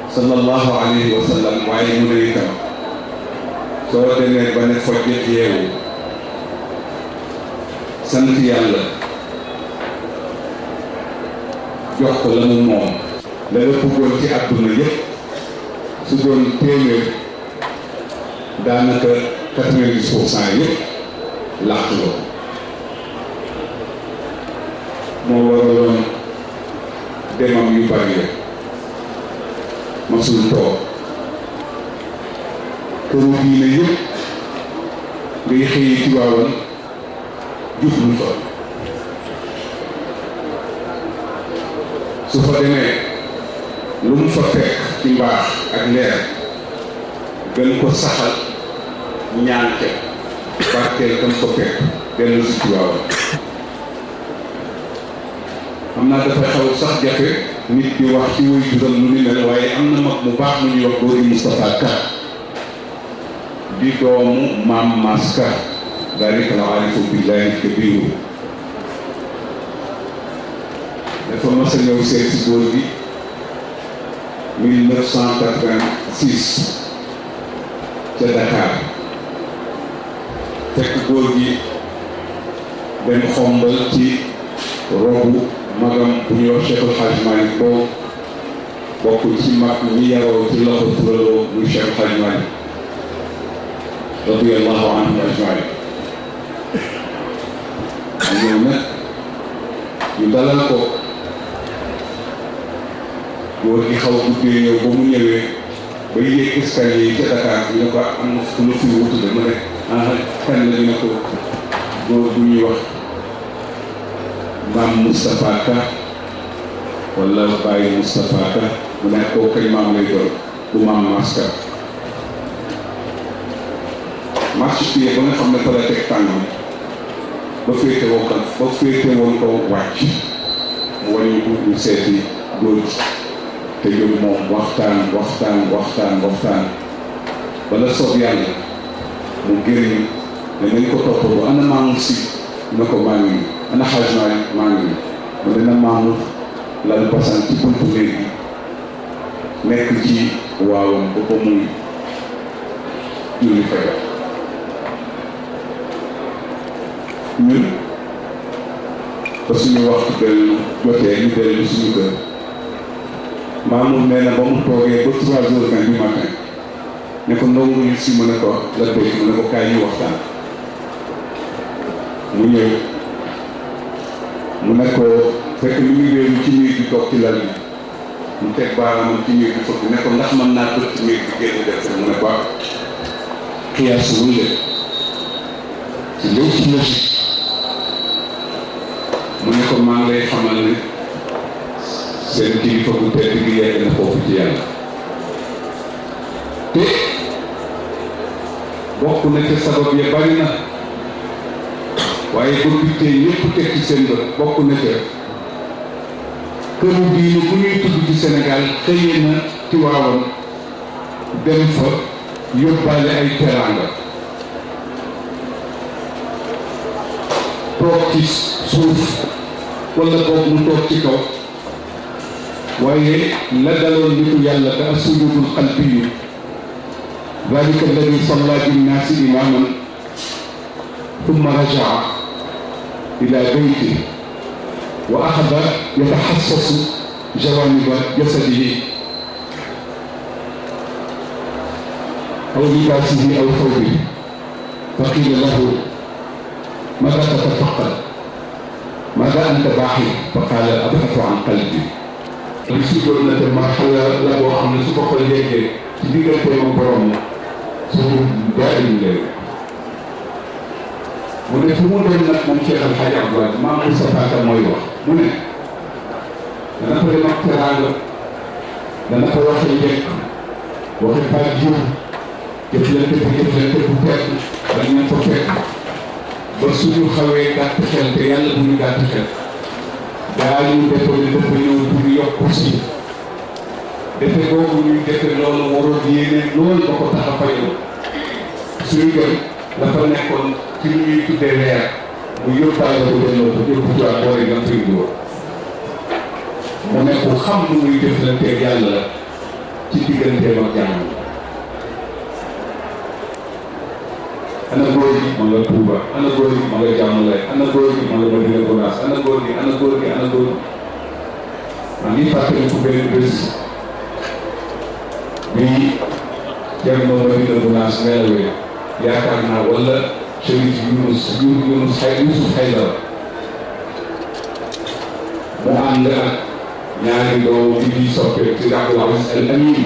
sallallahu alayhi wa sallam waaye mu ne itam soo demee ba ne fojjat yeewu sant yàlla jox ko la mu moom la nga bëggoon ci àdduna yëpp su doon téeméer daanaka 90% yëpp làq la moo waraloon demam yu bari la masul toog këru diine yëpp ngay xëyi ci waawan jublu fa su fa demee lu mu fa fekk ci mbaax ak leer gën ko saxal ñaan ca barkeel gën ko fekk dellu si ci waawan xam naa dafa xaw sax jafe nit di wax ci wuy jural lu ni mel waaye am na mag mu baax mu ñuy wax góori Moustapha Ka di doomu maam Maska dalika al aarifu billahi kabiru dafa mas a ñëw seet si góor gi 1986 ca Dakar fekk góor gi dem xombal ci robu magam bu ñuy wax Cheikh El Hadj Malick boo bokk ci mag ñi yaroo ci loxo turaloo muy Cheikh El Hadj Malick radiyallahu anhu ajmain ñëw nag ñu dalal ko góor gi xaw guddee ñëw ba mu ñëwee ba yéeg escalier yi ca Dakar ñu ne ko am na fu la fi wutu de mu ne kan la dina ko góor bu ñuy wax maam Moustapha Ka wala Baye Moustapha Ka mu ne koo kañ maam lay doon bu maam Maska marche pied ba nga xam ne fa la teg tàngam ba féete woon ko wàcc mu wàññi ko ñu seeti góor te jóg moom waxtaan bala soob yàlla mu génn ne nañ ko topp bu ana maamu si na ko maa ngi ana xaaj maa ngi mu dina maamu lal basan ci buntu néeg bi nekk ci waawam ba ko muy julli fajar ñun ba suñu waxtu dellu jotee ñu dellu suñu kër Mamour nee na ba mu toogee ba 3h20 du matin ne ko ndongo yi si mën a ko la béy mu ne ko kaay ñu waxtaan mu ñëw mu ne ko fekk mi ngi réeru ci miir bi toog ci lal bi mu teg baaraamam ci miir bi fëgg ne ko ndax mën naa tëj ci miir bi génn def mu ne ko xiyaasuwul de ci léw ci logique mu ne ko maa ngi lay xamal ne seen kilifa bu tedd gi yegg na foofu ci yàlla te bokk na ca sabab ya bari na waaye ba bittee ñëpp teg ci seen bët bokk na ca këru diine bu ñuy tudd ci Sénégal xëyee na ci waawam dem fa yóbbaale ay teraanga toog ci suuf wala boog mu toog ci kaw waaye la daloon nitu yàlla te asujudul qalbiyu dalika alladi salla binnaasi imaman thumma rajaa ila beyti wa axada yataxassasu jawaniba jasadihi aw libaasihi aw thawbihi fa qiila lahu ماذا تتفقد؟ ماذا أنت باحث؟ فقال أبحث عن قلبي. li si doon na te marxala la boo xam ne su ko xol yeggee ci diggante ma borom suñu daal di leen mu ne fu mu doon nag moom Cheikh El Hadj Abdoulaye maam Moustapha Ka mooy wax mu ne dana ko dem ak teraanga dana ko waxe njëkk waxe baat jiw jëflante bu tedd dañ leen ko fekk ba suñu xawee gàtt xel te yàlla bu ñu gàtt xel daañu defe ne dafa ñëw pour yokk si defe boobu ñuy defe loolu waroon yéene loolu ba ko tax a fayoo suñu gën dafa nekkoon ci lu ñuy tuddee leer mu yóbbaale ko delloo ko yóbbu ci waa boori nga fay dóor mu nekk xam nu muy jëflanteeg yàlla la ci digganteem ak jàmm. ana góor gi ma nga Touba ana góor gi ma nga Diamaguène ana góor gi ma nga Médina Gounass ana góor gi ana góor gi ana góor gi. maa ngi fàttaliku benn bés bii Thierno Médina Gounass nelawee yaakaar naa wala Chérif Youssouf Haydara mu ànd ak ñaari doom yi di soppe ci Abdoul Aziz Al Amin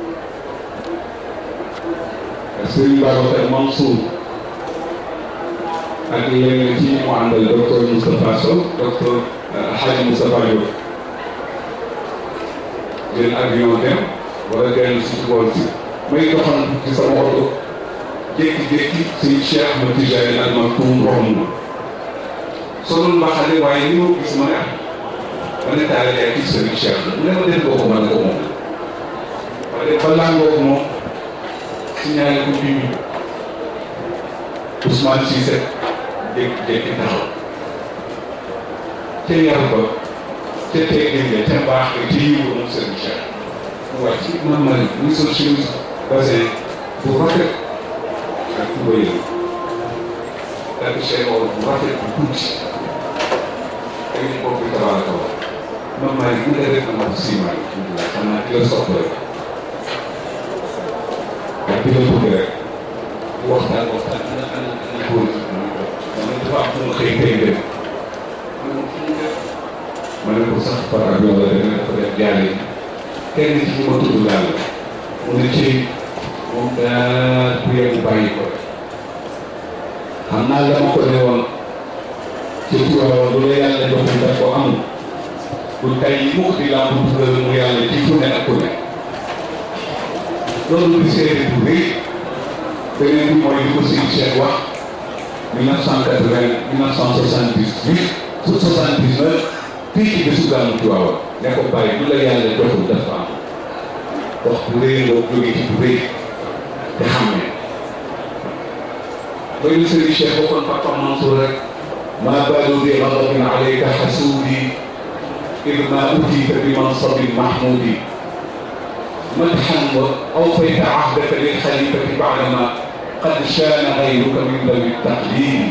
ak Serigne Babacar Mansour ak leneen ci mu àndal docteur Moustapha Sow docteur Hadj Moustapha Diop jël avion dem wala dellu si bool si may doxal ci sama oto jékki-jékki suñu Cheikh Ahmed Tidiane Al Maktoum romb ma solul mbaxane waaye ni ma gis ma ne ma ne taale yaa kii sëriñ Cheikh mu ne ma def boo ko mën ko moom waaye balaa ngoo moom signalé ko bii Ousmane Cissé jékki-jékki taxaw ca yar ba ca teggin nga ca mbaax nga ca yiw moom sëriñ Cheikh mu wàcc ci man mari muy sol chemise basin bu rafet ak tubéy ak Cheikh bu rafet bu tuuti ak ñu bokk tabaraka wa man maa ngi gën a def na simaay xam naa ki la soxla rek ak bi la bëgg rek waxtaan ana góor gi man dafa am fu ma xëy tey dem ma ne ko sax par avion la dana dafa def jaale kenn ci ñu ma tudd daal mu ne ci moom daal bu yegg bàyyi ko xam naa la ma ko ne woon ci tubaab bu la yàlla jox daf ko amul pour tey mukk di laa mu tuddal mu yàlla ci fu ne ak ku ne loolu di seede bu rëy beneen bi mooy li ko sëñ Cheikh wax 1980 1978 79 fii ci bésu gàmmu Tiwaawan ne ko bàyyi du la yàlla joxul dafa am wax bu rëy nga jóge ci bu rëy te xam ne loolu li sëñ Cheikh waxoon Papa Mansour rek maa baalu bi ghadabin alayka xasuudi إذ ما أوتيت بمنصب محمود مدحا وأوفيت عهدك للخليفة بعدما قد شان غيرك من ذوي التقليد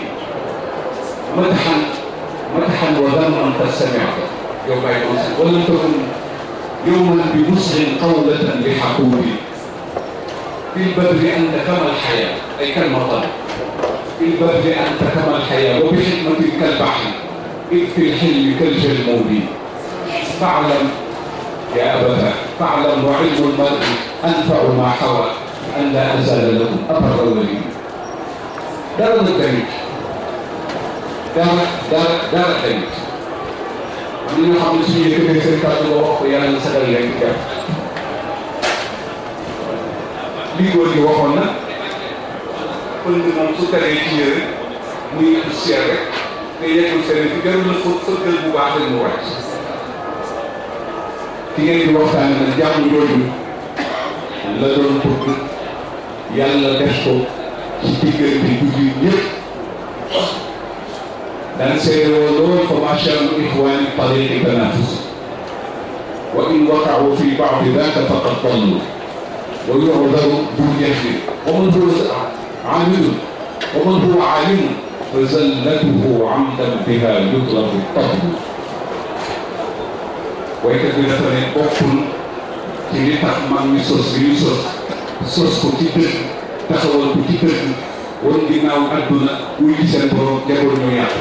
مدحا وذما قد سمعت يوم ولم تكن يوما بنصح قولة لحقودي في البدر أنت كما الحياة أي كالمطر في البدر أنت كما الحياة وبحكمة كالبحر إذ في الحلم كالجلمود فاعلم يا أبدا فاعلم وعلم المرء أنفع ما حوى أن لا أزال لكم أبر الولي دار الدريج دار الدريج من يحمل سيدي كبير سيكات الله ويانا سغل لك كيف لي قولي وحونا كل من سكري كيير muy siyaar rek te yeggul seen fi gënu la fëggal bu baax la mu wàcc ki ngeen di waxtaane nag jàmm jooju la doon bëgg yàlla def ko ci diggante jullit ñëpp daan seede woon lool fa macharu ixwaani tariqi tanafus wa in waqaau fi baadi daka faqad dallu wa yu'daru bu jahli wa man huwa aamilun wa man huwa aalimun fa zallatuhu amdan biha yutlabu tablu waykat bi dafa ne bokkul ci li tax mag mi sos bi ñu sos ko ci dëgg taxawal ko ci dëgg woon ginnaaw adduna wuy ci seen borom jagoon ñoo yàqu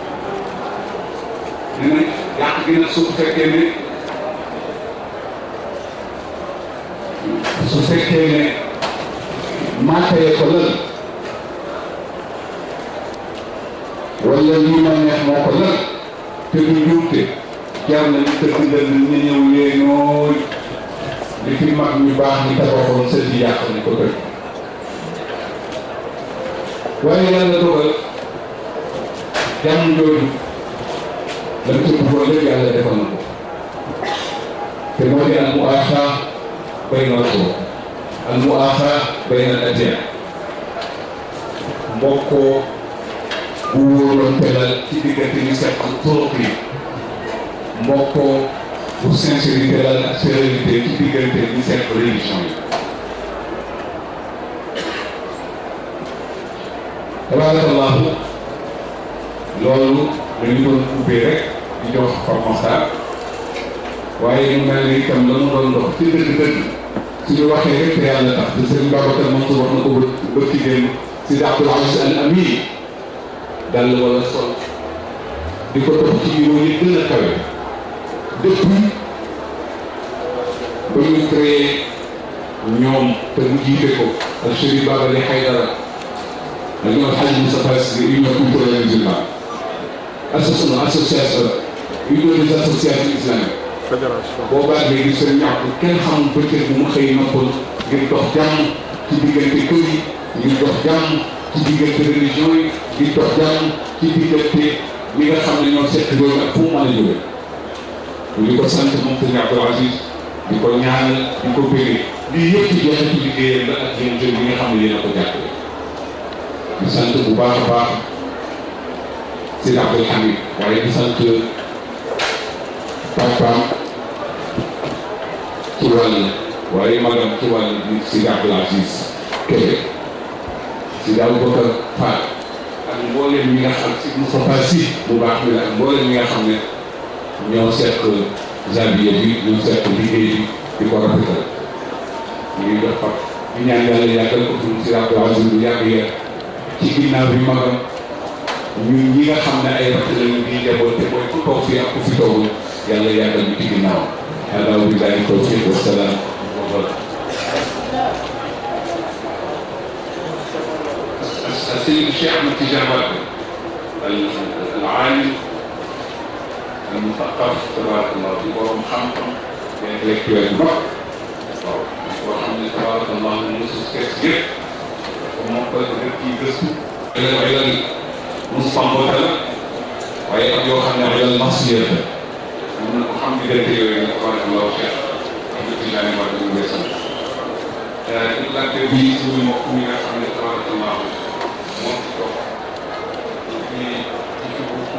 ne nañ yàq gi nag su fekkee ne maatayee ko lal wala lii ma neex moo ko lal te du njuumte jaar nañu tëdd ndënd ñu ñëw yéenoo li fi mag ñu baax ñi tabaxoon sët yi yàq nañ ko tëj waaye yàlla dogal jàmm jooju lañ ca bëggoon lépp yàlla defal na ko te moo di al muaaxaa bayna al muaaxaa bayna al adiyaan mbokkoo bu wóoroon telal ci diggante ñu seq turuq yi mbokkoo pour sincérité daal ak sérénité ci diggante ñi seet religion yi. tabarakallahu loolu dañu doon ubbee rek di jox Pape Makhtar waaye mu mel ni itam la mu doon dox ci dëgg-dëgg suñu waxee rek te yàlla tax te sëriñ Babacar Mansour wax na ko bëgg ci génn si Abdoul Aziz Al Amin dal wala sol di ko dox ci niveau yi gën a kawe depuis ba ñu créé ñoom te mu jiite ko ak Chérif Babali Haydara ak ñoom Hadj Moustapha Sy union culturelle musulmane association union des associations islamiques fédération boobaa léegi seen ñax kenn xamul bëccëg bu mu xëy noppal ngir dox jàmm ci diggante kër yi ngir dox jàmm ci diggante religion yi ngir dox jàmm ci diggante ñi nga xam ne ñoo seq réew ak fu mu mën a jóge ñu di ko sant moom sëñ Abdoul Aziz di ko ñaanal di ko bëggee lii yëpp ci joxe ci liggéeyam la ak yéen jeunes yi nga xam ne yéen a ko jàppale di sant bu baax a baax sëñ Abdoul Hamid waaye di sant papaam ci wàll waaye magam ci wàll bi Sidi Abdoul Aziz Kébé Sidi Aboubacar Fall ak mbooleem ñi nga xam si Moustapha Sy bu baax mi la ak mbooleem ñi nga xam ne ñoo seq zawiya bi ñoo seq liggéey bi di ko rafetal ñu ngi jox Pape di ñaan yàlla yàggal ko fi Sidi Abdoul Aziz bu yàgg yàgg ci ginnaaw bi magam ñun ñi nga xam ne ay rakk lañu di njaboot te mooy ku toog fii ak ku fi toogul yàlla yàggal ñu ci ginnaaw hada billahi tawfiq wa salaam السيد الشيخ أحمد تيجان وادي العالم المثقف تبارك الله في بورم خمسة intellectuel bu mag waaw boo xam ne tabaraka allah mosu kees yëpp moo koy def ci gëstu ay lan muspambota la waaye ak yoo xam ne ay lan masiyat la mun na ko xam diggante yooyu nag tabaraka allah cheikh Ahmed Tidiane Wade ñu ngi sant lante bi suñu mbokk mi nga xam ne tabaraka allah moom ci toog ci beaucoup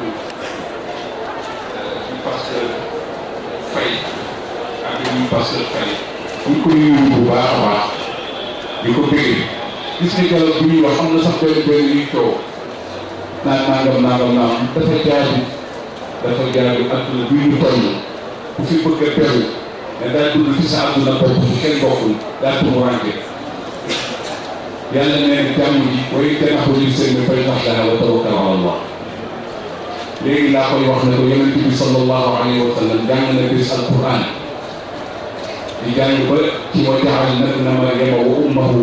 ci pasteur Faye ak ñu pasteur Faye ñu ko nuyu bu baax a baax di ko bëggee gis nga jàll bu ñuy wax xam na sax benn ñuy coow naan nangam dafa jaadu adduna bi ñu toll ku fi bëgg a beru mais daa dund ci sa adduna bopp bu kenn bokkul daa tumurànke yàlla nee na jàmm ji way tenaxu li seen fay tax dara wa tawakkal ala Allah léegi laa koy wax ne ko yonent bi sallallahu alayhi wa sallam jàng na bis alquran di jàng ba ci wa ja'alna ibna Maryama wa ummahu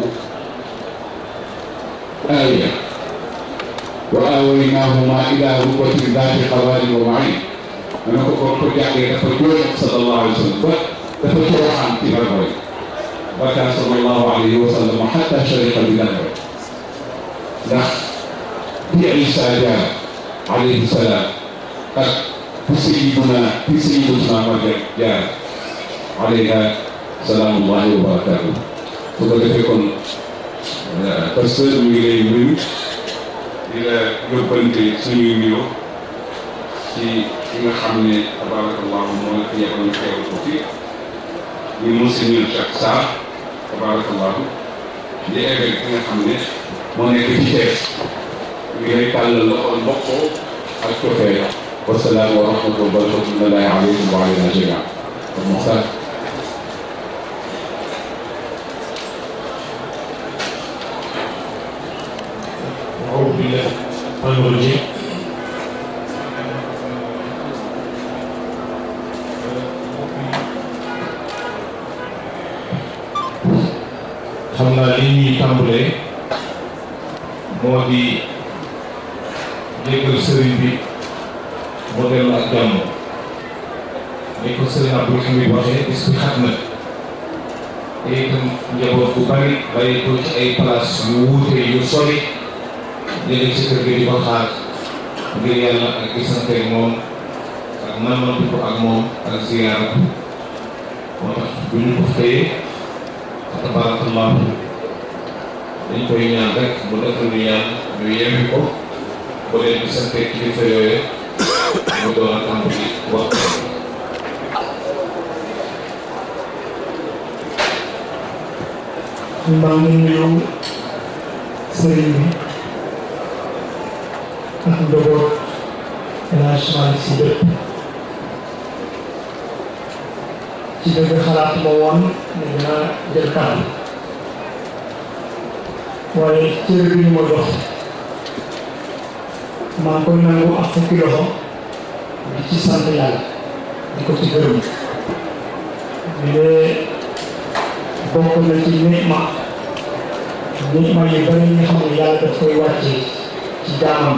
aaya wa aawaynahuma ila rukbatin zaati qaraarin wa ma'iin ma ne ko jàngee dafa jooy sallallahu alayhi wa sallam ba dafa coroxaan ci barabara baka sallallahu alayhi wa sallam hatta shariqa bi dara ndax bi Isa jaar alayhi salaam ak fi sayyiduna Maryam jaar alayha salaamullahi wa barakaatuh su ko defee kon pasteur mi ngi lay nuyu di la yóbbante suñuy nuyoo ci ki nga xam ne tabarakallahu moo la fi yebal ñu xeewal ko fi ñu Monseigneur Jacques Sarr tabarakallahu di évêque ki nga xam ne moo nekk ci Thiès ñu ngi lay tàllal loxo mbokkoo ak cofee wassalaamu wa rahmatullahi wa barakatullahi alaykum wa alayna jamii'an Mokhtar أعوذ بالله من الشيطان الرجيم xam naa li ñuy tàmbalee moo di jéggal sëriñ bi mu dellu ak jàmm ni ko sëriñ Abdou Hamid waxee bis bi xat na te itam njaboot bu bari bàyyi ko ci ay place yu wuute yu sori jëlee ci kër gi di ko xaar ngir yàlla ak gisante moom ak namante ko ak moom ak ziyaara moo tax bu ñu ko xëyee tabarakallahu dañ koy ñaan rek mu defal ñu ñaan ñu yemmi ko ba leen gisante kilifa yooyu mu doon a tàmbali wax maa ngi nuyu sëriñ bi ak njaboot El Hadj Malick Sy bépp ci dëgg xalaat ma woon ne dina jël kàddu waaye cër bi ñu ma jox maa ngi koy nangu ak fukki loxo di ci sant yàlla di ko ci gërëm di lee bokk na ci nit ma yu bari nga xam ne yàlla daf koy wàcce ci jaamam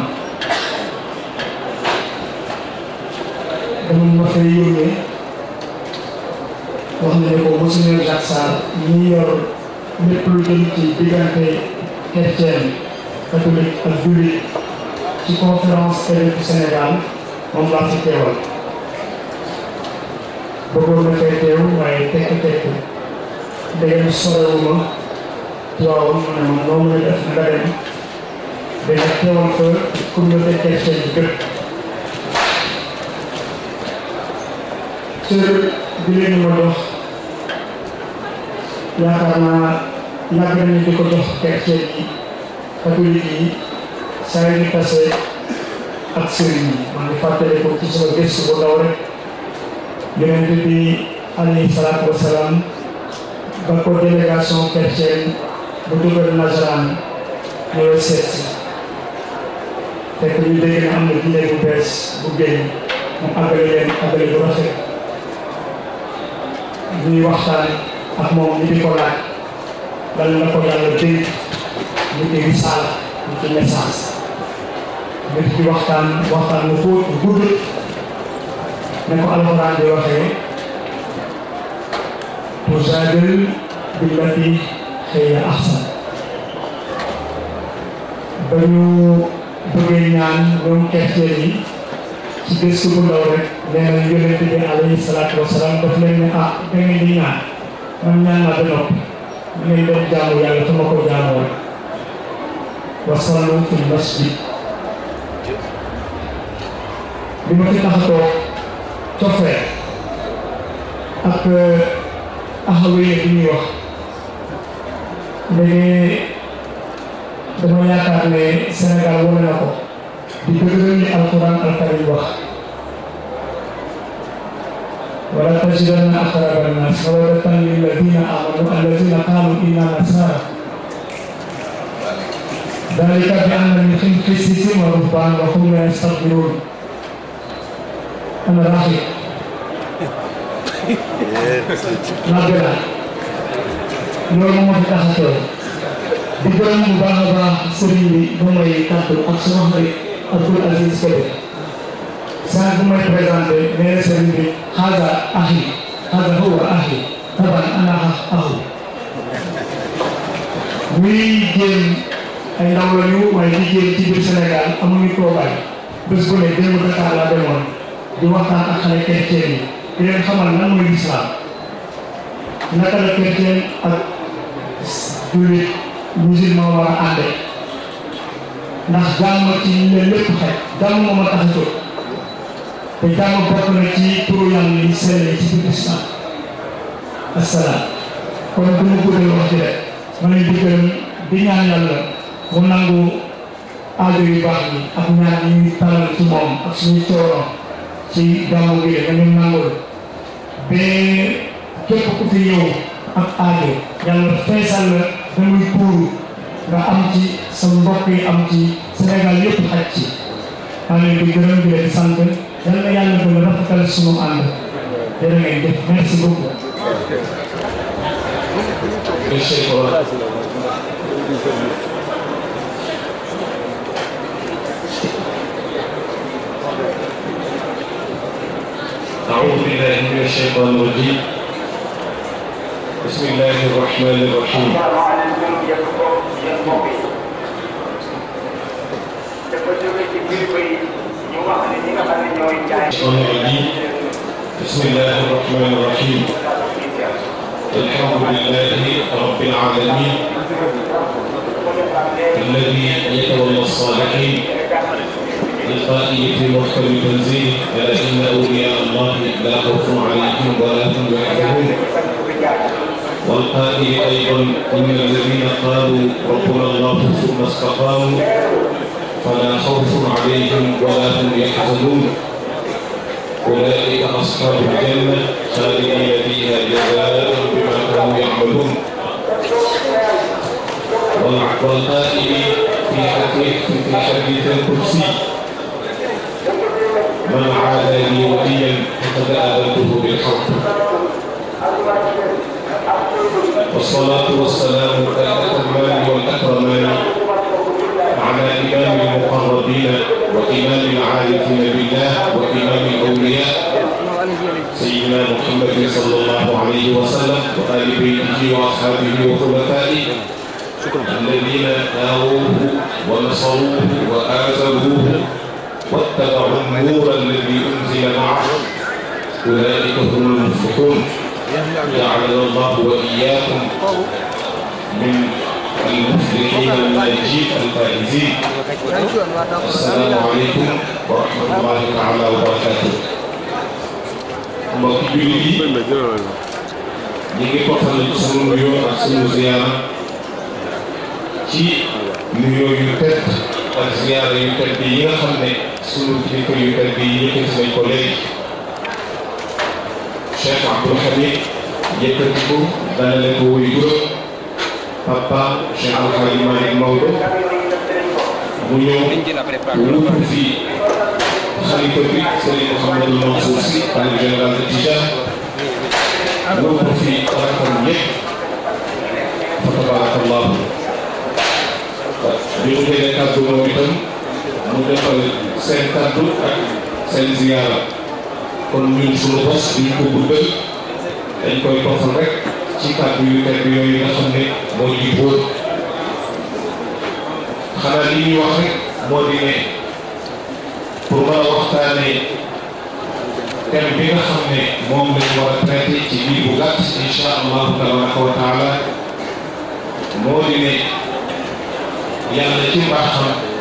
dama ma fay yónnee wax na ne ko Monseigneur Jacques Sarr ñi yor lépp lu jëm ci diggante chrétien catholique ak jullit ci conférence évêque Sénégal moom laa fi teewal bëggoon na fay teew waaye tekk dangeen sorewuma waaw mu ne ma noonu la def nga dem danga teewal fa communauté chrétienne bi bépp cër bi leen ma jox yaakaar naa yàgg nañu di ko jox chrétien yi catholique yi saa yu ñu tase ak sëriñ yi maa ngi fàttali ko ci sama gëstu bu ndaw rek yonent bi alayhi salaatu wasalaam ba ko délégation chrétienne bu dugal Nasaraan ñooy seet si fekk ñu dégg ne am na diine bu bees bu génn mu àggale leen àggale bu rafet ñuy waxtaan ak moom ñu di ko laaj lan la ko yàlla dégg ñu ci risaala ñu ci message ñu ci waxtaan mu xóot bu gudd ne ko alxuraan di waxee tujaadil billati hiya ahsan ba ñu bëggee ñaan ñoom chrétien yi ci gëstu bu ndaw rek nee na yonent bi alayhi salaatu wasalaam daf leen ne da ngeen di ñaan man ñaan naa ba noppi ngeen dem jaamu yàlla fa ma ko jaamoo rek wasallu fil masjid li ma fi tax a toog cofee ak axawee bi ñuy wax léegi dama yaakaar ne Sénégal wane na ko di dëgëral li alquran alkarim wax wala tajidanna aqraba nnaas mawaddatan lilladina amanu alladina qalu inna nasara dalika bi anna minhum qissisina wa ruhban wa hum la yastakbirun ana raxi nabela loolu moo fi tax a teew di gërëm bu baax a baax sëriñ bi bu may kàddu ak sama xarit Abdoul Aziz Kébé saa bu may présenté nee na sëriñ bi xaaza axi xaaza huwa axi taban ana axu muy jéem ay ndaw la ñu waaye di jéem ci biir Sénégal amuñu toogaay bés bu ne démb Dakar laa demoon di waxtaan ak xale chrétien yi di leen xamal lan mooy lislaam naka la chrétien ak jullit musulman war a ànde ndax jàmm ci leen lépp xaj jàmm moo ma tax a jóg te jàmm bokk na ci turu yàlla yi sell ci biir islam asalaam kon du ma guddal wax ci rek ma leen di gërëm di ñaan yàlla mu nangu aajo yu baax yi ak ñaan yi ñuy talal ci moom ak suñu coono ci gàmmu gi da ngeen nangul ba képp ku fi ñëw ak aajo yàlla feesal la ba muy tuuru nga am ci sa mbokk yi am ci Sénégal yëpp xaj ci maa leen di gërëm di leen sant yal na yàlla gën a rafetal sunu ànd jërë ngeen jëf merci beaucoup. أعوذ بالله من الشيطان الرجيم بسم الله الرحمن الرحيم بسم الله الرحمن الرحيم الحمد لله رب العالمين الذي يتولى الصالحين القائل في محكم تنزيله ألا إن أولياء الله لا خوف عليهم ولا هم يحزنون والقائل أيضا إن الذين قالوا ربنا الله ثم استقاموا فلا خوف عليهم ولا هم يحزنون أولئك أصحاب الجنة خالدين فيها جزاء بما كانوا يعملون. والقائل في حديث القدسي من عادى لي وليا فقد آذنته بالحرب. والصلاة والسلام الأتمان والأكرمان على إمام المقربين وإمام العارفين بالله وإمام الأولياء سيدنا محمد صلى الله عليه وسلم وآل بيته وأصحابه وخلفائه الذين آووه ونصروه وآزروه واتبعوا النور الذي أنزل معه أولئك هم المفلحون. جعلنا الله وإياكم من المفلحين الناجين الفائزين. السلام عليكم ورحمة الله تعالى وبركاته. mbokk jullit yi ñu ngi toxal sunu nuyoo ak sunu ziyaara ci nuyoo yu tedd ak ziyaara yu tedd yi nga xam ne sunu kilifa yu tedd yi yëkkati nañ ko léegi. Cheikh Abdoul Hamid yëkkati ko dalale ko wuy juróom papa Cheikh Alhaji Malick Maodo mu ñëw wuutu fii xalifa bi Serigne Mouhamadou Mansour Sy xalifa général de Tijane wuutu fii rakam yëpp fa tabarakallahu bi mu jëlee kàddu moom itam mu defal seen kàddu ak seen ziyaara kon ñun suñu bos duñ ko guddal dañ koy toxal rek ci kàddu yu tedd yooyu nga xam ne moo di wóor xanaa li ñuy wax rek moo di ne pour mën a waxtaanee thème bi nga xam ne moom lañ war a traité ci biir bu gàtt incha allahu tabaraka wa taala moo di ne yàlla ci mbaaxam